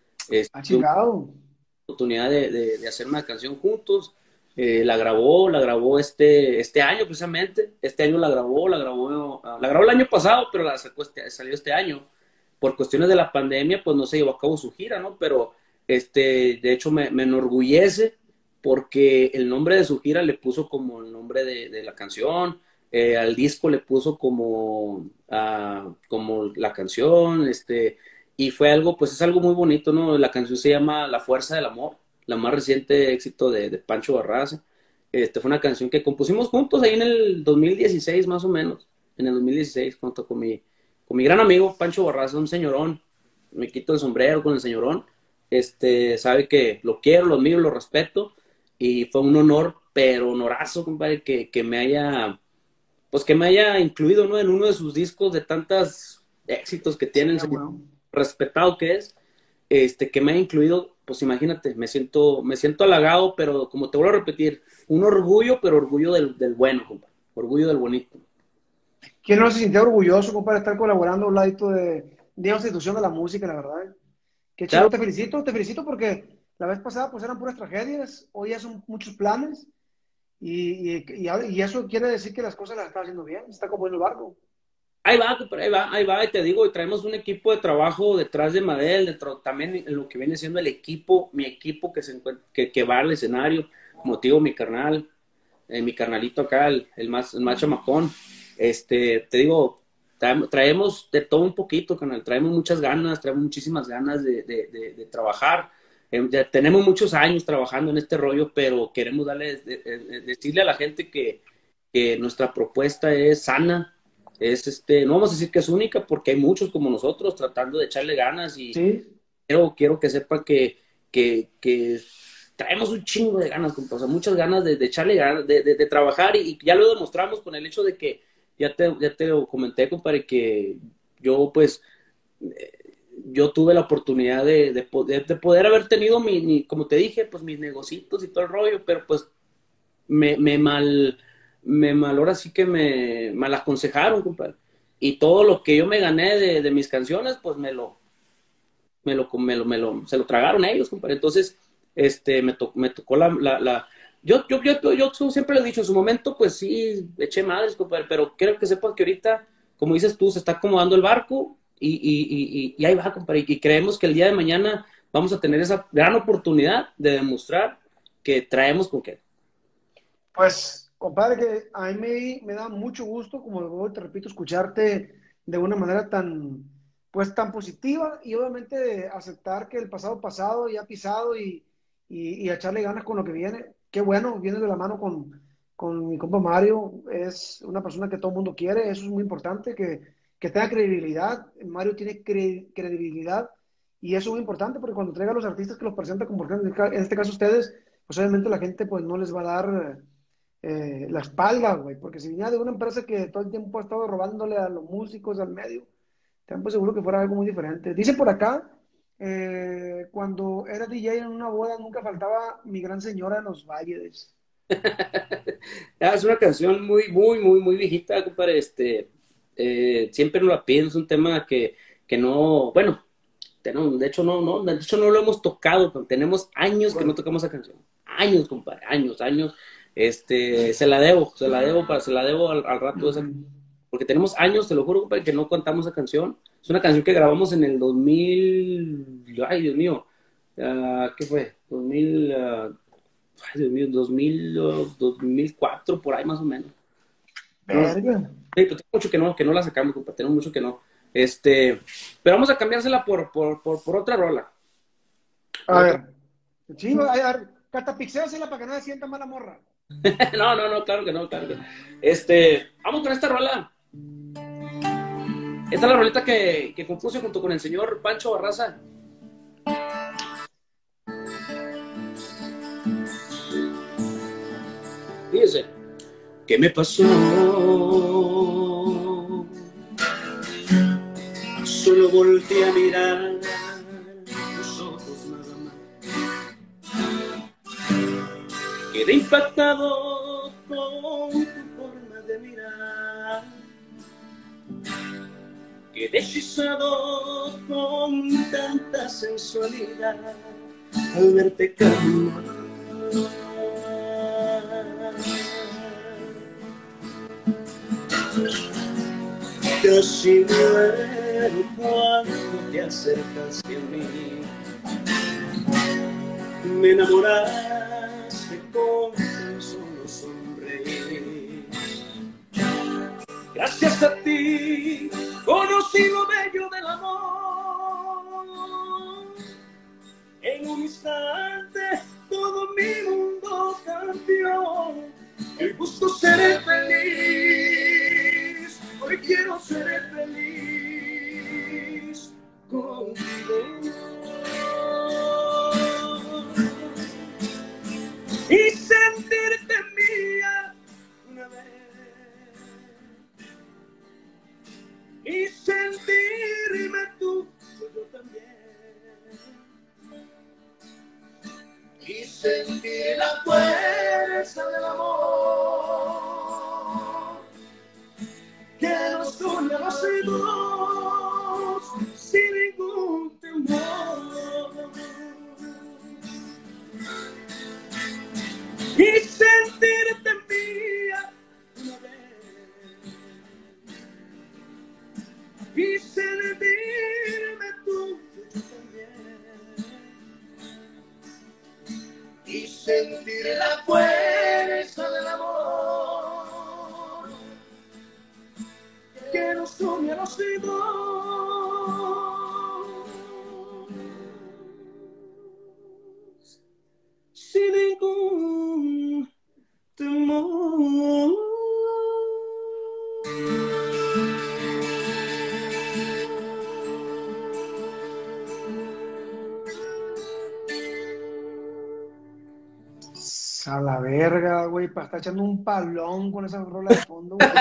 Ha Este, chingado. oportunidad de, de, de, hacer una canción juntos. Eh, la grabó, la grabó este, este año precisamente. Este año la grabó, la grabó, la grabó el año pasado, pero la sacó este, salió este año. Por cuestiones de la pandemia, pues no se llevó a cabo su gira, ¿no? Pero este, de hecho me, me enorgullece porque el nombre de su gira le puso como el nombre de, de la canción. Eh, al disco le puso como, uh, como la canción, este. Y fue algo, pues es algo muy bonito, ¿no? La canción se llama La Fuerza del Amor, la más reciente éxito de, de Pancho Barraza. Este, fue una canción que compusimos juntos ahí en el dos mil dieciséis, más o menos. En el dos mil dieciséis, junto con mi, con mi gran amigo Pancho Barraza, un señorón. Me quito el sombrero con el señorón. Este, sabe que lo quiero, lo admiro, lo respeto. Y fue un honor, pero honorazo, compadre, que, que me haya, pues que me haya incluido, ¿no? En uno de sus discos de tantos éxitos que tienen. Sí, bueno. Respetado que es, este, que me ha incluido, pues imagínate, me siento, me siento halagado, pero como te vuelvo a repetir, un orgullo, pero orgullo del, del bueno, compadre, orgullo del bonito. ¿Quién no se sintió orgulloso, compadre, de estar colaborando a un ladito de, de una institución de la música, la verdad? Qué chido, Claro, te felicito, te felicito porque la vez pasada pues eran puras tragedias, hoy ya son muchos planes y, y, y, y eso quiere decir que las cosas las está haciendo bien, se está componiendo el barco. ahí va, compadre, ahí va, ahí va, y te digo, y traemos un equipo de trabajo detrás de Madel, dentro, también en lo que viene siendo el equipo, mi equipo que, se encuentra, que, que va al escenario, como te digo, mi carnal, eh, mi carnalito acá, el, el, más, el más chamacón, este, te digo, traemos, traemos de todo un poquito, carnal, traemos muchas ganas, traemos muchísimas ganas de, de, de, de trabajar, eh, ya tenemos muchos años trabajando en este rollo, pero queremos darle, de, de, decirle a la gente que, que nuestra propuesta es sana, es este, no vamos a decir que es única porque hay muchos como nosotros tratando de echarle ganas y Sí. quiero, quiero que sepan que, que, que traemos un chingo de ganas, compa, o sea, muchas ganas de, de echarle ganas, de, de, de trabajar y, y ya lo demostramos con el hecho de que ya te, ya te lo comenté, compadre, que yo pues yo tuve la oportunidad de, de, poder, de poder haber tenido mi, mi, como te dije, pues mis negocitos y todo el rollo, pero pues me, me mal me mal, ahora sí que me mal aconsejaron, compadre. Y todo lo que yo me gané de, de mis canciones, pues me lo, me lo, me lo, me lo, se lo tragaron ellos, compadre. Entonces, este, me, to, me tocó la, la, la yo, yo, yo, yo, yo siempre lo he dicho, en su momento, pues sí, eché madres, compadre, pero quiero que sepan que ahorita, como dices tú, se está acomodando el barco y, y, y, y ahí va, compadre. Y creemos que el día de mañana vamos a tener esa gran oportunidad de demostrar que traemos con qué. Pues, compadre, que a mí me, me da mucho gusto, como luego te repito, escucharte de una manera tan, pues, tan positiva y obviamente aceptar que el pasado pasado ya pisado y, y, y echarle ganas con lo que viene. Qué bueno, viene de la mano con, con mi compa Mario, es una persona que todo el mundo quiere, eso es muy importante, que, que tenga credibilidad. Mario tiene cre- credibilidad y eso es muy importante porque cuando traiga a los artistas que los presenta, como por ejemplo en este caso ustedes, pues obviamente la gente pues no les va a dar eh, la espalda, güey, porque si venía de una empresa que todo el tiempo ha estado robándole a los músicos, al medio, ten por seguro que fuera algo muy diferente. Dice por acá, eh, cuando era D J en una boda nunca faltaba mi gran señora en los valles. Ah, es una canción muy, muy, muy, muy viejita, compadre. Este, eh, siempre nos la piden, es un tema que, que no, bueno, tenemos, de hecho no, no, de hecho no lo hemos tocado, pero tenemos años que no Bueno, tocamos esa canción. Años, compadre, años, años. Este, se la debo, se la debo, para, se la debo al, al rato esa, Ujú. porque tenemos años, te lo juro, compadre, que no cantamos esa canción. Es una canción que grabamos en el dos mil, ay, Dios mío, ah, ¿qué fue? dos mil, ah, ay, Dios mío, dos mil, uh, dos mil cuatro, por ahí más o menos. No, sí, Verga. pero tengo mucho que no, que no la sacamos, compa, tenemos mucho que no. Este, pero vamos a cambiársela por, por, por, por otra rola. A Por otra... ver, sí, a ver, catapixéasela para que no se sienta mala morra. No, no, no, claro que no, claro que no. Este, vamos con esta rola. Esta es la rolita que, que compuse junto con el señor Pancho Barraza. Fíjense, ¿qué me pasó? Solo volteé a mirar tus ojos nada más. Quedé impactado con tu forma de mirar. Quedé hechizado con tanta sensualidad al verte caminar. Casi muero cuando te acercaste a mí. Me enamoraste con tan solo sonreír. Gracias a ti conocí lo bello del amor. En un instante todo mi mundo cambió. Hoy busco ser feliz. Hoy quiero ser feliz contigo. Y sentirte mía una vez. Y sentirme tú, yo también. Y sentir la fuerza del amor que nos une a los dos sin ningún temor. Y sentirte mía una vez. Y sentirme tú, yo también. Y sentir la fuerza del amor que nos une a los dos sin ningún temor. A la verga, güey, para estar echando un palón con esa rola de fondo, güey.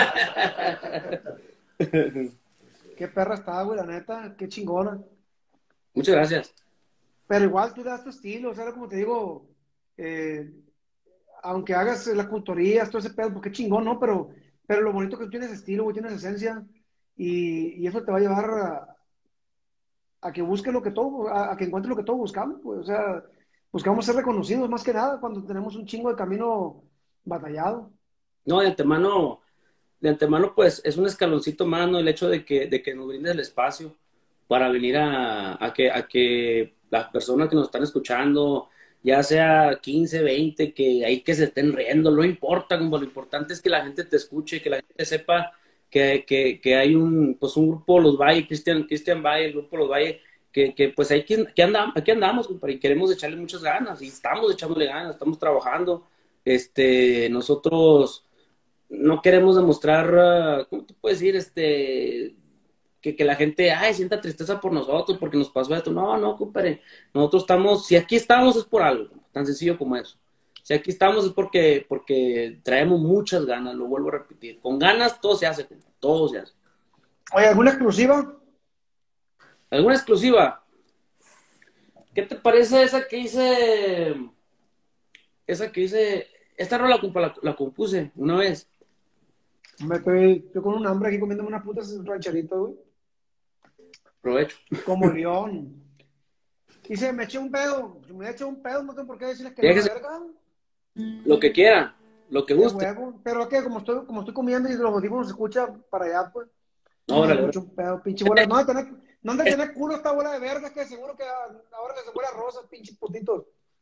Qué perra está, güey, la neta, qué chingona. Muchas gracias. Pero igual tú das tu estilo, o sea, como te digo, eh, aunque hagas las culturías, todo ese pedo, porque chingón, ¿no? Pero, pero lo bonito que tú tienes estilo, güey, tienes esencia, y, y eso te va a llevar a, a que busques lo que todo, a, a que encuentres lo que todos buscamos, pues, o sea, buscamos ser reconocidos más que nada cuando tenemos un chingo de camino batallado. No, de antemano, de antemano, pues es un escaloncito más, ¿no? El hecho de que, de que nos brindes el espacio. para venir a, a, que, a que las personas que nos están escuchando, ya sea quince, veinte, que ahí que se estén riendo, no importa, como lo importante es que la gente te escuche, que la gente sepa que, que, que hay un, pues un grupo Los Valle, Cristian, Cristian Valle, el grupo Los Valle, que, que pues ahí que, que andamos, aquí andamos, compadre, y queremos echarle muchas ganas, y estamos echándole ganas, estamos trabajando, este, nosotros no queremos demostrar, uh, ¿cómo te puedes decir? Este, que, que la gente, ay, sienta tristeza por nosotros porque nos pasó esto. No, no, compadre. Nosotros estamos, si aquí estamos es por algo, tan sencillo como eso. Si aquí estamos es porque, porque traemos muchas ganas, lo vuelvo a repetir. Con ganas todo se hace, todo se hace. Oye, ¿alguna exclusiva? ¿Alguna exclusiva? ¿Qué te parece esa que hice? Esa que hice, esta rola la, la compuse una vez. Me estoy, yo con un hambre aquí comiéndome unas putas rancheritas, güey. Provecho. Como león. Y se me eché un pedo. Se me eché un pedo, no tengo por qué decirles que no, la verga. Lo que quiera, lo que guste. Huevo. Pero es que como estoy, como estoy comiendo y los audífonos se escucha para allá, pues. No, me órale. eché un pedo, pinche bola. No, de tener, no han de tener culo esta bola de verga, que seguro que ahora les huele a rosas, pinches putitos.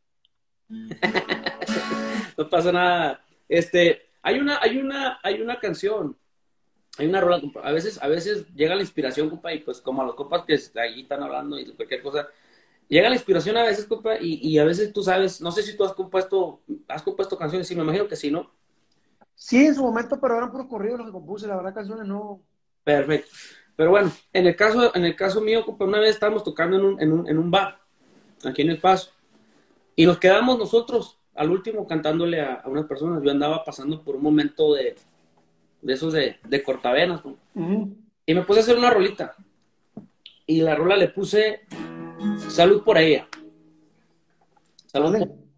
No pasa nada. Este, hay una, hay una, hay una canción, hay una rola, compa. A veces, a veces llega la inspiración, compa, y pues como a los compas que ahí están hablando y cualquier cosa, llega la inspiración a veces, compa, y, y a veces tú sabes, no sé si tú has compuesto, has compuesto canciones, sí, me imagino que sí, ¿no? Sí, en su momento, pero eran puros corridos los que compuse, la verdad, canciones no. Perfecto. Pero bueno, en el caso, en el caso mío, compa, una vez estábamos tocando en un, en un, en un bar, aquí en El Paso, y nos quedamos nosotros al último cantándole a, a unas personas. Yo andaba pasando por un momento de, de esos de, de cortavenas, ¿no? Uh-huh. Y me puse a hacer una rolita. Y la rola le puse Salud por ella. Salud ¿Vale? por...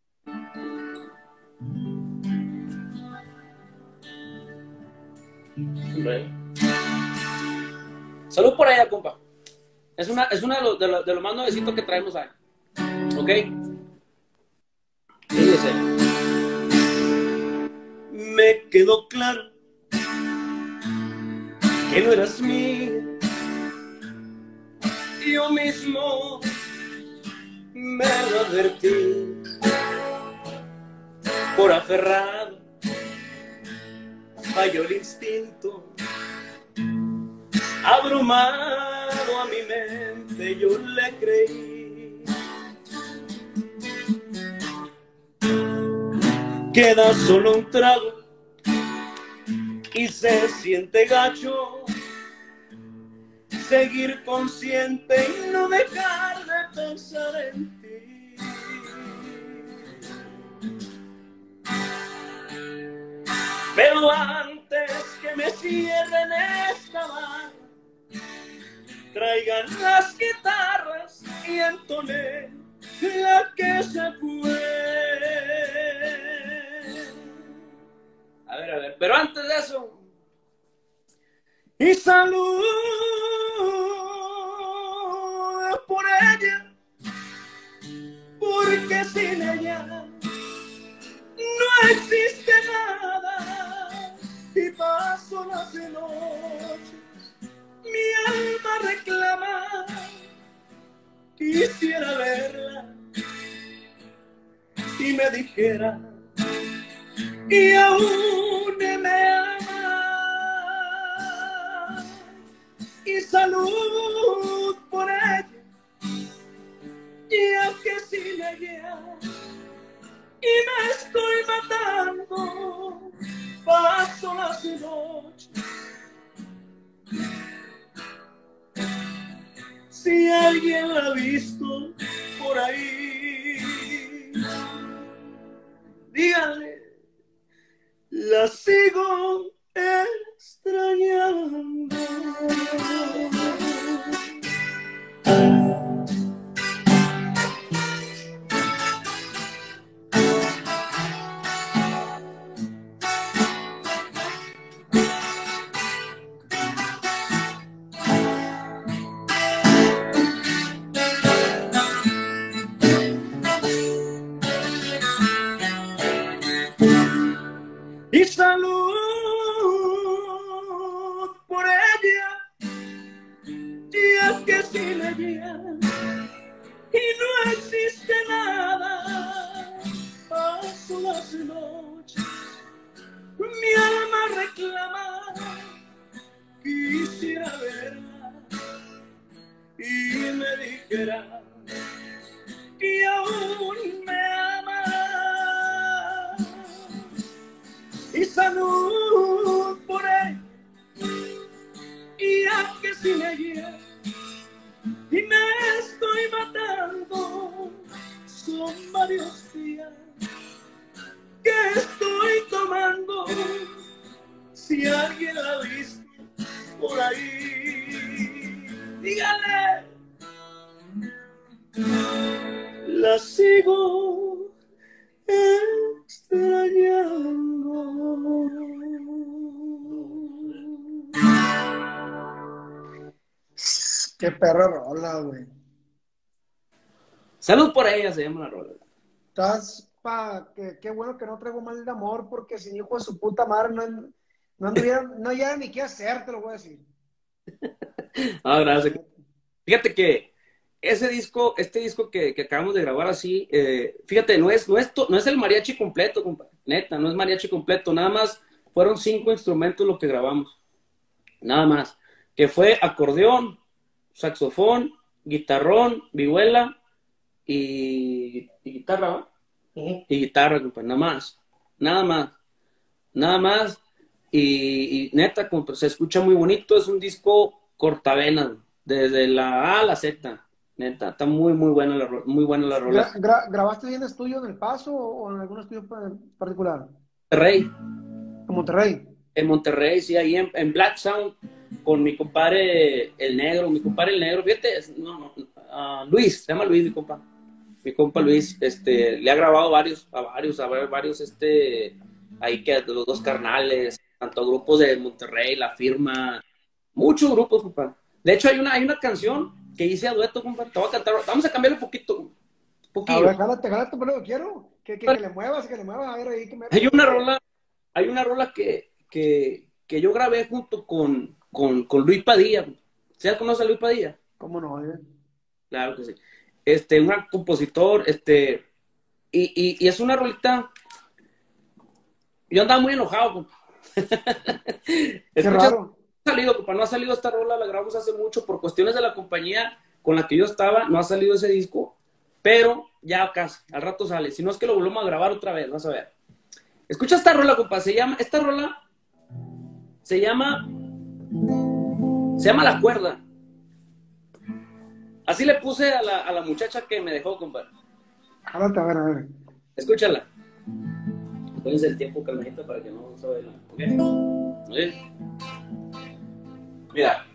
Salud por ella, compa. Es una, es una de los de lo, de lo más nuevecitos que traemos ahí. ¿Ok? Fíjese. Me quedó claro que no eras mía. Yo mismo me lo advertí. Por aferrado falló el instinto. Abrumado a mi mente yo le creí. Queda solo un trago y se siente gacho seguir consciente y no dejar de pensar en ti. Pero antes que me cierren esta barra, traigan las guitarras y entoné la que se fue. A ver, a ver, pero antes de eso, y salud por ella, porque sin ella no existe nada, y paso las noches, mi alma reclama, quisiera verla y me dijera y aún me ama. Y salud por ella, y aunque sin ella y me estoy matando, paso las noches. Si alguien la ha visto por ahí, díganle, la sigo extrañando. Y salud por ella, que aún me ama. Y salud por él, y a que si me hiere y me estoy matando, son varios días que estoy tomando. Si alguien la ha visto por ahí, dígale, la sigo extrañando. Qué perra rola, güey. Salud por ella, se llama la rola. Estás pa, que, qué bueno que no traigo mal de amor, porque sin hijo de su puta madre no, no anduviera, no ya ni qué hacer, te lo voy a decir. Ah, gracias. Fíjate que ese disco, este disco que, que acabamos de grabar así, eh, fíjate, no es, no, es to, no es el mariachi completo, compa, neta, no es mariachi completo, nada más fueron cinco instrumentos lo que grabamos, nada más, que fue acordeón, saxofón, guitarrón, vihuela y, y guitarra, ¿va? Uh-huh. Y guitarra, compa, nada más, nada más, nada más, y, y neta, compa, se escucha muy bonito, es un disco cortavenas, desde la A a la Z. Neta, está muy, muy buena la, muy buena la rola. ¿Gra gra ¿Grabaste bien estudio en El Paso o en algún estudio particular? Monterrey. ¿En Monterrey? En Monterrey, sí, ahí en, en Black Sound, con mi compadre El Negro, mi compadre El Negro, fíjate, no, no, uh, Luis, se llama Luis, mi compa. Mi compa Luis, este, le ha grabado varios, a varios, a varios, este, ahí que los dos carnales, tanto grupos de Monterrey, La Firma, muchos grupos, compa. De hecho, hay una, hay una canción que hice a dueto, compa. Te voy a cantar. Vamos a cambiar un poquito. Un poquillo. A ver, jálate, jálate, pero quiero. Que, que, que le muevas, que le muevas. A ver ahí. Que me... Hay una rola, hay una rola que, que, que yo grabé junto con, con, con Luis Padilla. ¿Sí conoce a Luis Padilla? ¿Cómo no? Eh? Claro que sí. Este, un compositor, este, y, y, y es una rolita. Yo andaba muy enojado, compa. Qué raro. No ha salido, compa, no ha salido esta rola, la grabamos hace mucho por cuestiones de la compañía con la que yo estaba, no ha salido ese disco, pero ya casi, al rato sale, si no es que lo volvemos a grabar otra vez, vas a ver. Escucha esta rola, compa, se llama, esta rola se llama, se llama La Cuerda. Así le puse a la, a la muchacha que me dejó, compa. Jálate, a ver, a ver. Escúchala. Pónganse el tiempo calmadito para que no se vaya, ¿ok? ¿Sí? Mira.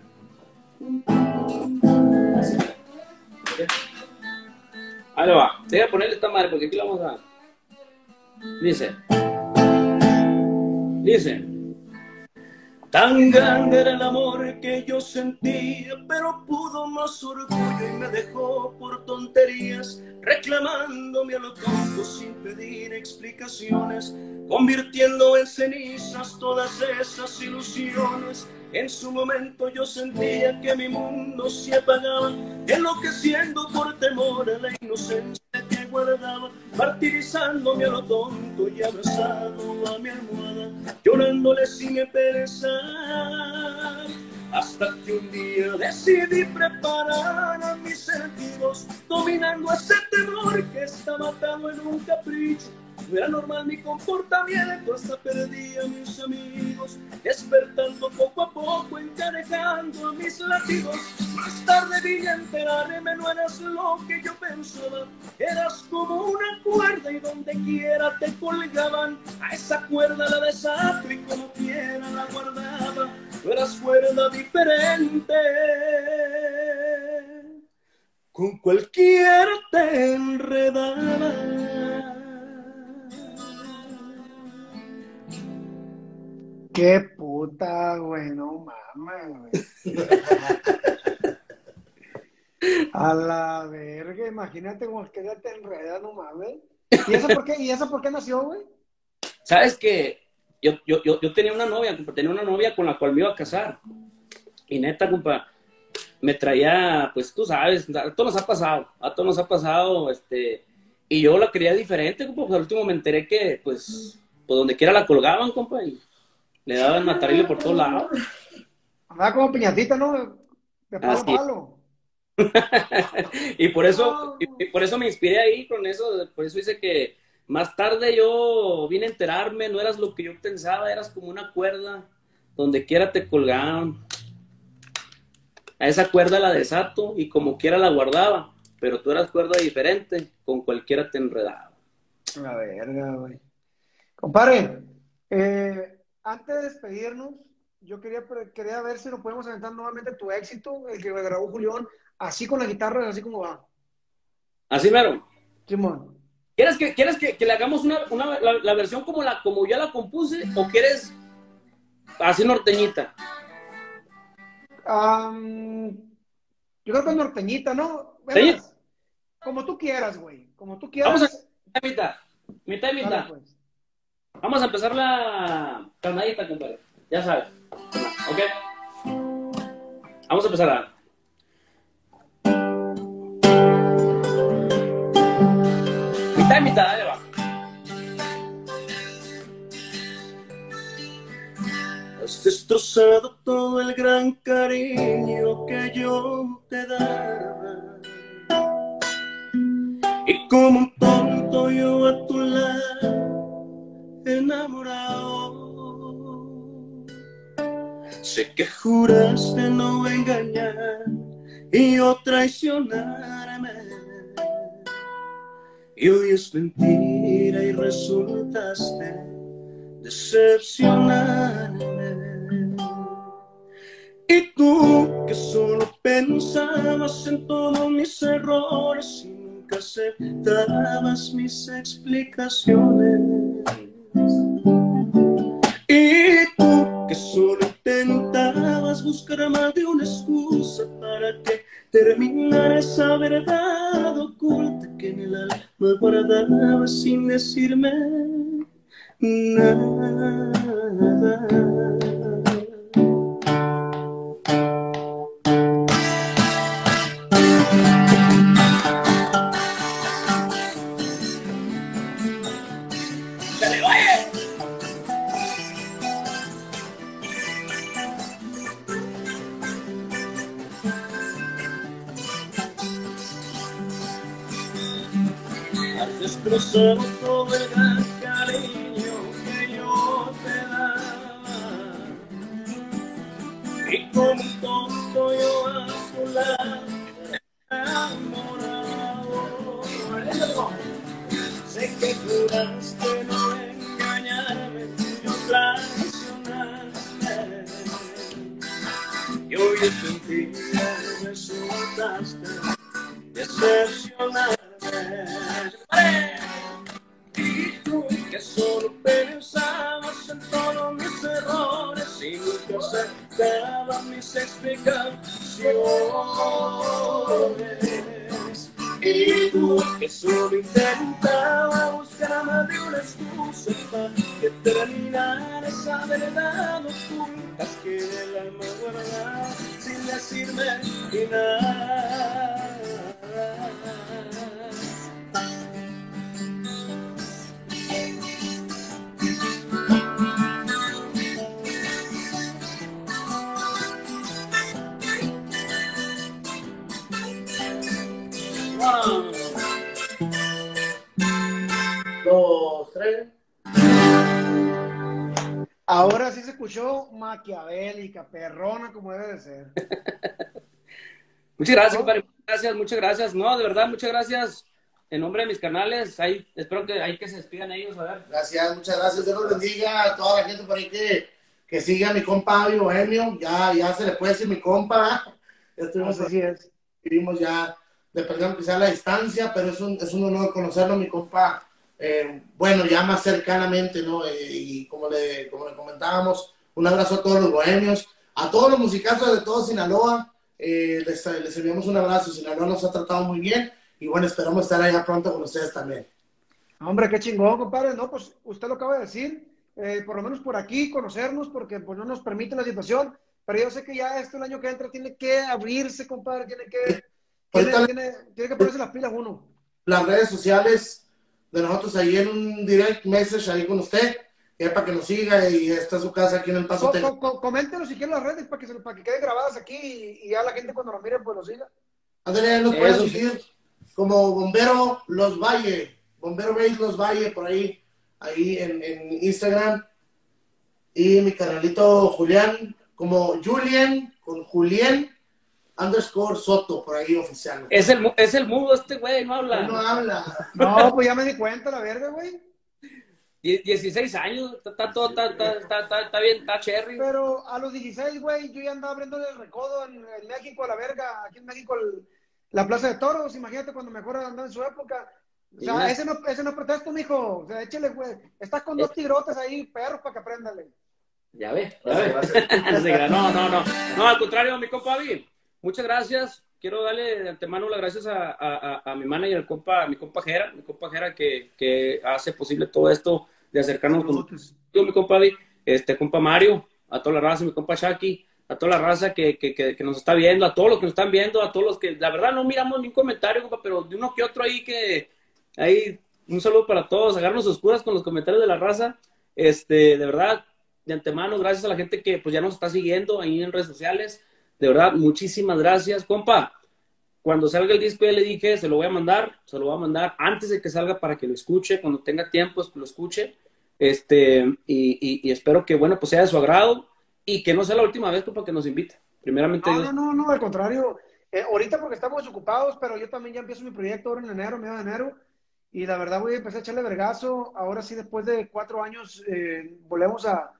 Así. ¿Okay? Ahí lo va. Deja de ponerle esta madre porque aquí la vamos a... Dice. Dice. Tan grande era el amor que yo sentía, pero pudo más orgullo y me dejó por tonterías, reclamándome a lo tonto sin pedir explicaciones, convirtiendo en cenizas todas esas ilusiones. En su momento yo sentía que mi mundo se apagaba, enloqueciendo por temor a la inocencia que guardaba, martirizándome a lo tonto y abrazado a mi almohada, llorándole sin pensar, hasta que un día decidí preparar a mis sentidos, dominando ese temor que estaba atado en un capricho. No era normal mi comportamiento, hasta perdí a mis amigos, despertando poco a poco, encarejando a mis latidos. Más tarde vine a enterarme, no eras lo que yo pensaba, eras como una cuerda y donde quiera te colgaban. A esa cuerda la desato y como quiera la guardaba. No eras cuerda diferente, con cualquiera te enredaba. Qué puta, güey, no mames, güey. A la verga, imagínate como que ya te enredas, no mames. ¿Y eso por qué, ¿Y eso por qué nació, güey? ¿Sabes qué? Yo, yo, yo, yo tenía una novia, compa, tenía una novia con la cual me iba a casar. Y neta, compa, me traía, pues tú sabes, a todos nos ha pasado, a todos nos ha pasado, este, y yo la quería diferente, compa, pues al último me enteré que, pues, pues donde quiera la colgaban, compa, y le daban matarile por todos lados. Andaba como piñatita, ¿no? De palo a palo. Y por eso, y por eso me inspiré ahí con eso, por eso dice que más tarde yo vine a enterarme, no eras lo que yo pensaba, eras como una cuerda, donde quiera te colgaban. A esa cuerda la desato y como quiera la guardaba, pero tú eras cuerda diferente, con cualquiera te enredaba. La verga, güey. Compadre, eh, antes de despedirnos, yo quería, quería ver si nos podemos aventar nuevamente tu éxito, el que grabó Julián, así con la guitarra, así como va. Así mero. Simón. ¿Quieres que, quieres que, que le hagamos una, una la, la versión como, la, como ya la compuse o quieres así norteñita? Um, yo creo que es norteñita, ¿no? Verás, como tú quieras, güey. Como tú Vamos a quieras. mitad, mitad y mitad. Dale, pues. Vamos a empezar la carnadita, compadre. Ya sabes. ¿Ok? Vamos a empezar a... Mitad y mitad, ahí va. Has destrozado todo el gran cariño que yo te daba. Y como un tonto yo a tu lado enamorado. Sé que juraste no engañar y yo traicionarme. Y hoy es mentira y resultaste decepcionarme. Y tú que solo pensabas en todos mis errores y nunca aceptabas mis explicaciones. Y tú que solo intentabas buscar más de una excusa para que terminara esa verdad oculta que en el alma guardabas sin decirme nada. Destrozado todo el gran cariño que yo te daba. Y como un tonto yo a tu lado enamorado. Sé que juraste no engañarme, no traicionarme. Y hoy es mentira, resultaste decepcionarme. Y tú que solo pensabas en todos mis errores y nunca aceptabas mis explicaciones. Y tú que solo intentabas buscar más de una excusa para que terminara esa verdad oculta que en el alma guardaba sin decirme ni nada. Wow. Dos, tres. Ahora sí se escuchó maquiavélica, perrona como debe de ser. Muchas gracias, compadre. Muchas gracias, muchas gracias. No, de verdad, muchas gracias. En nombre de mis canales, ahí, espero que ahí que se despidan ellos, a ver. Gracias, muchas gracias. Dios los bendiga a toda la gente por ahí que, que siga a mi compa Avi Bohemio. Ya, ya se le puede decir mi compa. Ya estuvimos, Así es. Vivimos ya, dependiendo quizá la distancia, pero es un, es un honor conocerlo, mi compa. Eh, bueno, ya más cercanamente, ¿no? Eh, y como le, como le comentábamos, un abrazo a todos los bohemios, a todos los musicazos de todo Sinaloa. Eh, les, les enviamos un abrazo. Sinaloa nos ha tratado muy bien y bueno, esperamos estar allá pronto con ustedes también. Hombre, qué chingón, compadre. No, pues usted lo acaba de decir, eh, por lo menos por aquí, conocernos, porque pues no nos permite la situación, pero yo sé que ya esto el año que entra tiene que abrirse, compadre, tiene que, tiene, tiene, tiene que ponerse las pilas uno. Las redes sociales de nosotros ahí en un direct message ahí con usted, que es para que nos siga y está su casa aquí en El Paso, Co Texas. co coméntenos si quieren las redes para que, se, para que queden grabadas aquí y, y ya la gente cuando lo mire pues lo siga. Andrea, nos pueden Eso sí. seguir como Bombero Los Valle, Bombero Base Los Valle, por ahí, ahí en, en Instagram. Y mi canalito Julián, como Julian, con Julián, underscore Soto, por ahí oficial. Es el, mu- es el mudo este güey, no habla. No habla. No, pues ya me di cuenta, la verga, güey. Die- dieciséis años, está, está todo, está, está, está, está- está bien, está cherry. Pero a los dieciséis, güey, yo ya andaba abriendo el recodo en, en México, a la verga. Aquí en México, el- la Plaza de Toros. Imagínate cuando me acuerdo de andar en su época. O Y sea, una- ese no, ese no es pretexto, mijo. O sea, échale, güey. Estás con dos tigrotes ahí, perros, para que apréndale. Ya ve, ya ve. No, se crea, no, no, no. No, al contrario, mi compa Avi, muchas gracias. Quiero darle de antemano las gracias a, a, a, a mi manager, el compa, a mi compa Jera, mi compa Jera que, que hace posible todo esto de acercarnos con yo, mi compa Avi, este compa Mario, a toda la raza, mi compa Shaki, a toda la raza que, que, que, que nos está viendo, a todos los que nos están viendo, a todos los que, la verdad no miramos ni un comentario, compa, pero de uno que otro ahí que, ahí, un saludo para todos, agarrarnos oscuras con los comentarios de la raza, este, de verdad, de antemano, gracias a la gente que pues ya nos está siguiendo ahí en redes sociales. De verdad, muchísimas gracias, compa. Cuando salga el disco ya le dije, se lo voy a mandar, se lo voy a mandar antes de que salga para que lo escuche, cuando tenga tiempo lo escuche. Este, y, y, y espero que, bueno, pues sea de su agrado y que no sea la última vez, compa, que nos invite. Primeramente No, Dios. no, no, no, al contrario. Eh, ahorita porque estamos ocupados, pero yo también ya empiezo mi proyecto ahora en enero, medio de enero. Y la verdad voy a empezar a echarle vergazo. Ahora sí, después de cuatro años, eh, volvemos a,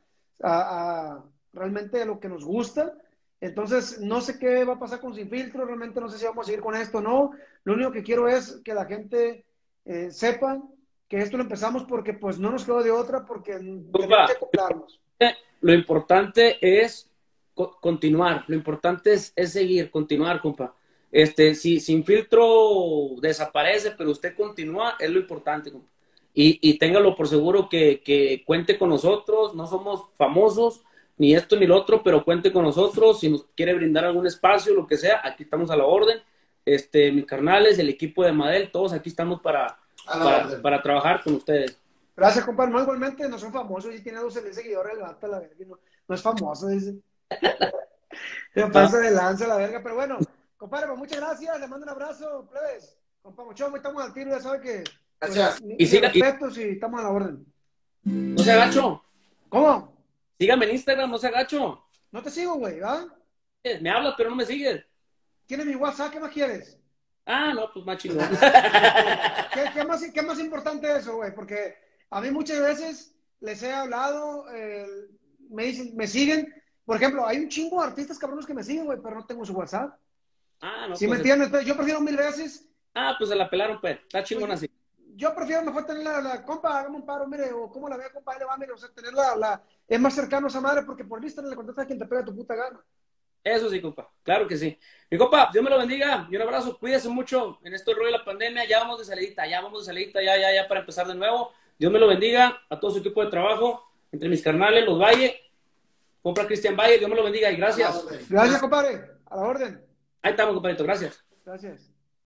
a, a realmente lo que nos gusta. Entonces, no sé qué va a pasar con Sin Filtro, realmente no sé si vamos a seguir con esto o no. Lo único que quiero es que la gente eh, sepa que esto lo empezamos porque pues no nos quedó de otra, porque tenemos que acoplarnos. Lo importante es co continuar, lo importante es, es seguir, continuar, compa. Este, si Sin Filtro desaparece, pero usted continúa, es lo importante, compa. Y, y téngalo por seguro que, que cuente con nosotros, no somos famosos, ni esto ni lo otro, pero cuente con nosotros, si nos quiere brindar algún espacio, lo que sea, aquí estamos a la orden. Este, mis carnales, el equipo de Madel, todos aquí estamos para, para, para trabajar con ustedes. Gracias, compadre. No, igualmente no son famosos y tiene doce mil seguidores el vato, la verga. No, no es famoso, dice. Me pasa de lanza la verga, pero bueno, compadre, pues muchas gracias, le mando un abrazo, plebes. Compa Mochón, estamos al tiro, ya sabe que. Pues, gracias. Y, y siga, respetos y estamos a la orden. No se agacho. ¿Cómo? Sígame en Instagram, no se agacho. No te sigo, güey, ¿va? Me hablas, pero no me sigues. ¿Tienes mi WhatsApp? ¿Qué más quieres? Ah, no, pues más chingón. ¿Qué, qué, más, ¿Qué más importante eso, güey? Porque a mí muchas veces les he hablado, eh, me dicen, me siguen. Por ejemplo, hay un chingo de artistas cabrones que me siguen, güey, pero no tengo su WhatsApp. Ah, no. ¿Sí pues me entiendes? Pero yo prefiero mil veces. Ah, pues se la pelaron, pues. Está chingón Pues, así. yo prefiero mejor tener la, la compa, hagamos un paro, mire, o cómo la vea, compa, ahí le va, mire, o sea, tener la, la, es más cercano a esa madre, porque por vista le contestas a quien te pega tu puta gana. Eso sí, compa. Claro que sí. Mi compa, Dios me lo bendiga. Y un abrazo. Cuídese mucho en este rollo de la pandemia. Ya vamos de salidita, ya vamos de salidita, ya, ya, ya para empezar de nuevo. Dios me lo bendiga a todo su equipo de trabajo, entre mis carnales, los Valle. Compra Cristian Valle. Dios me lo bendiga y gracias. Gracias, compadre. A la orden. Ahí estamos, compadrito. Gracias. Gracias.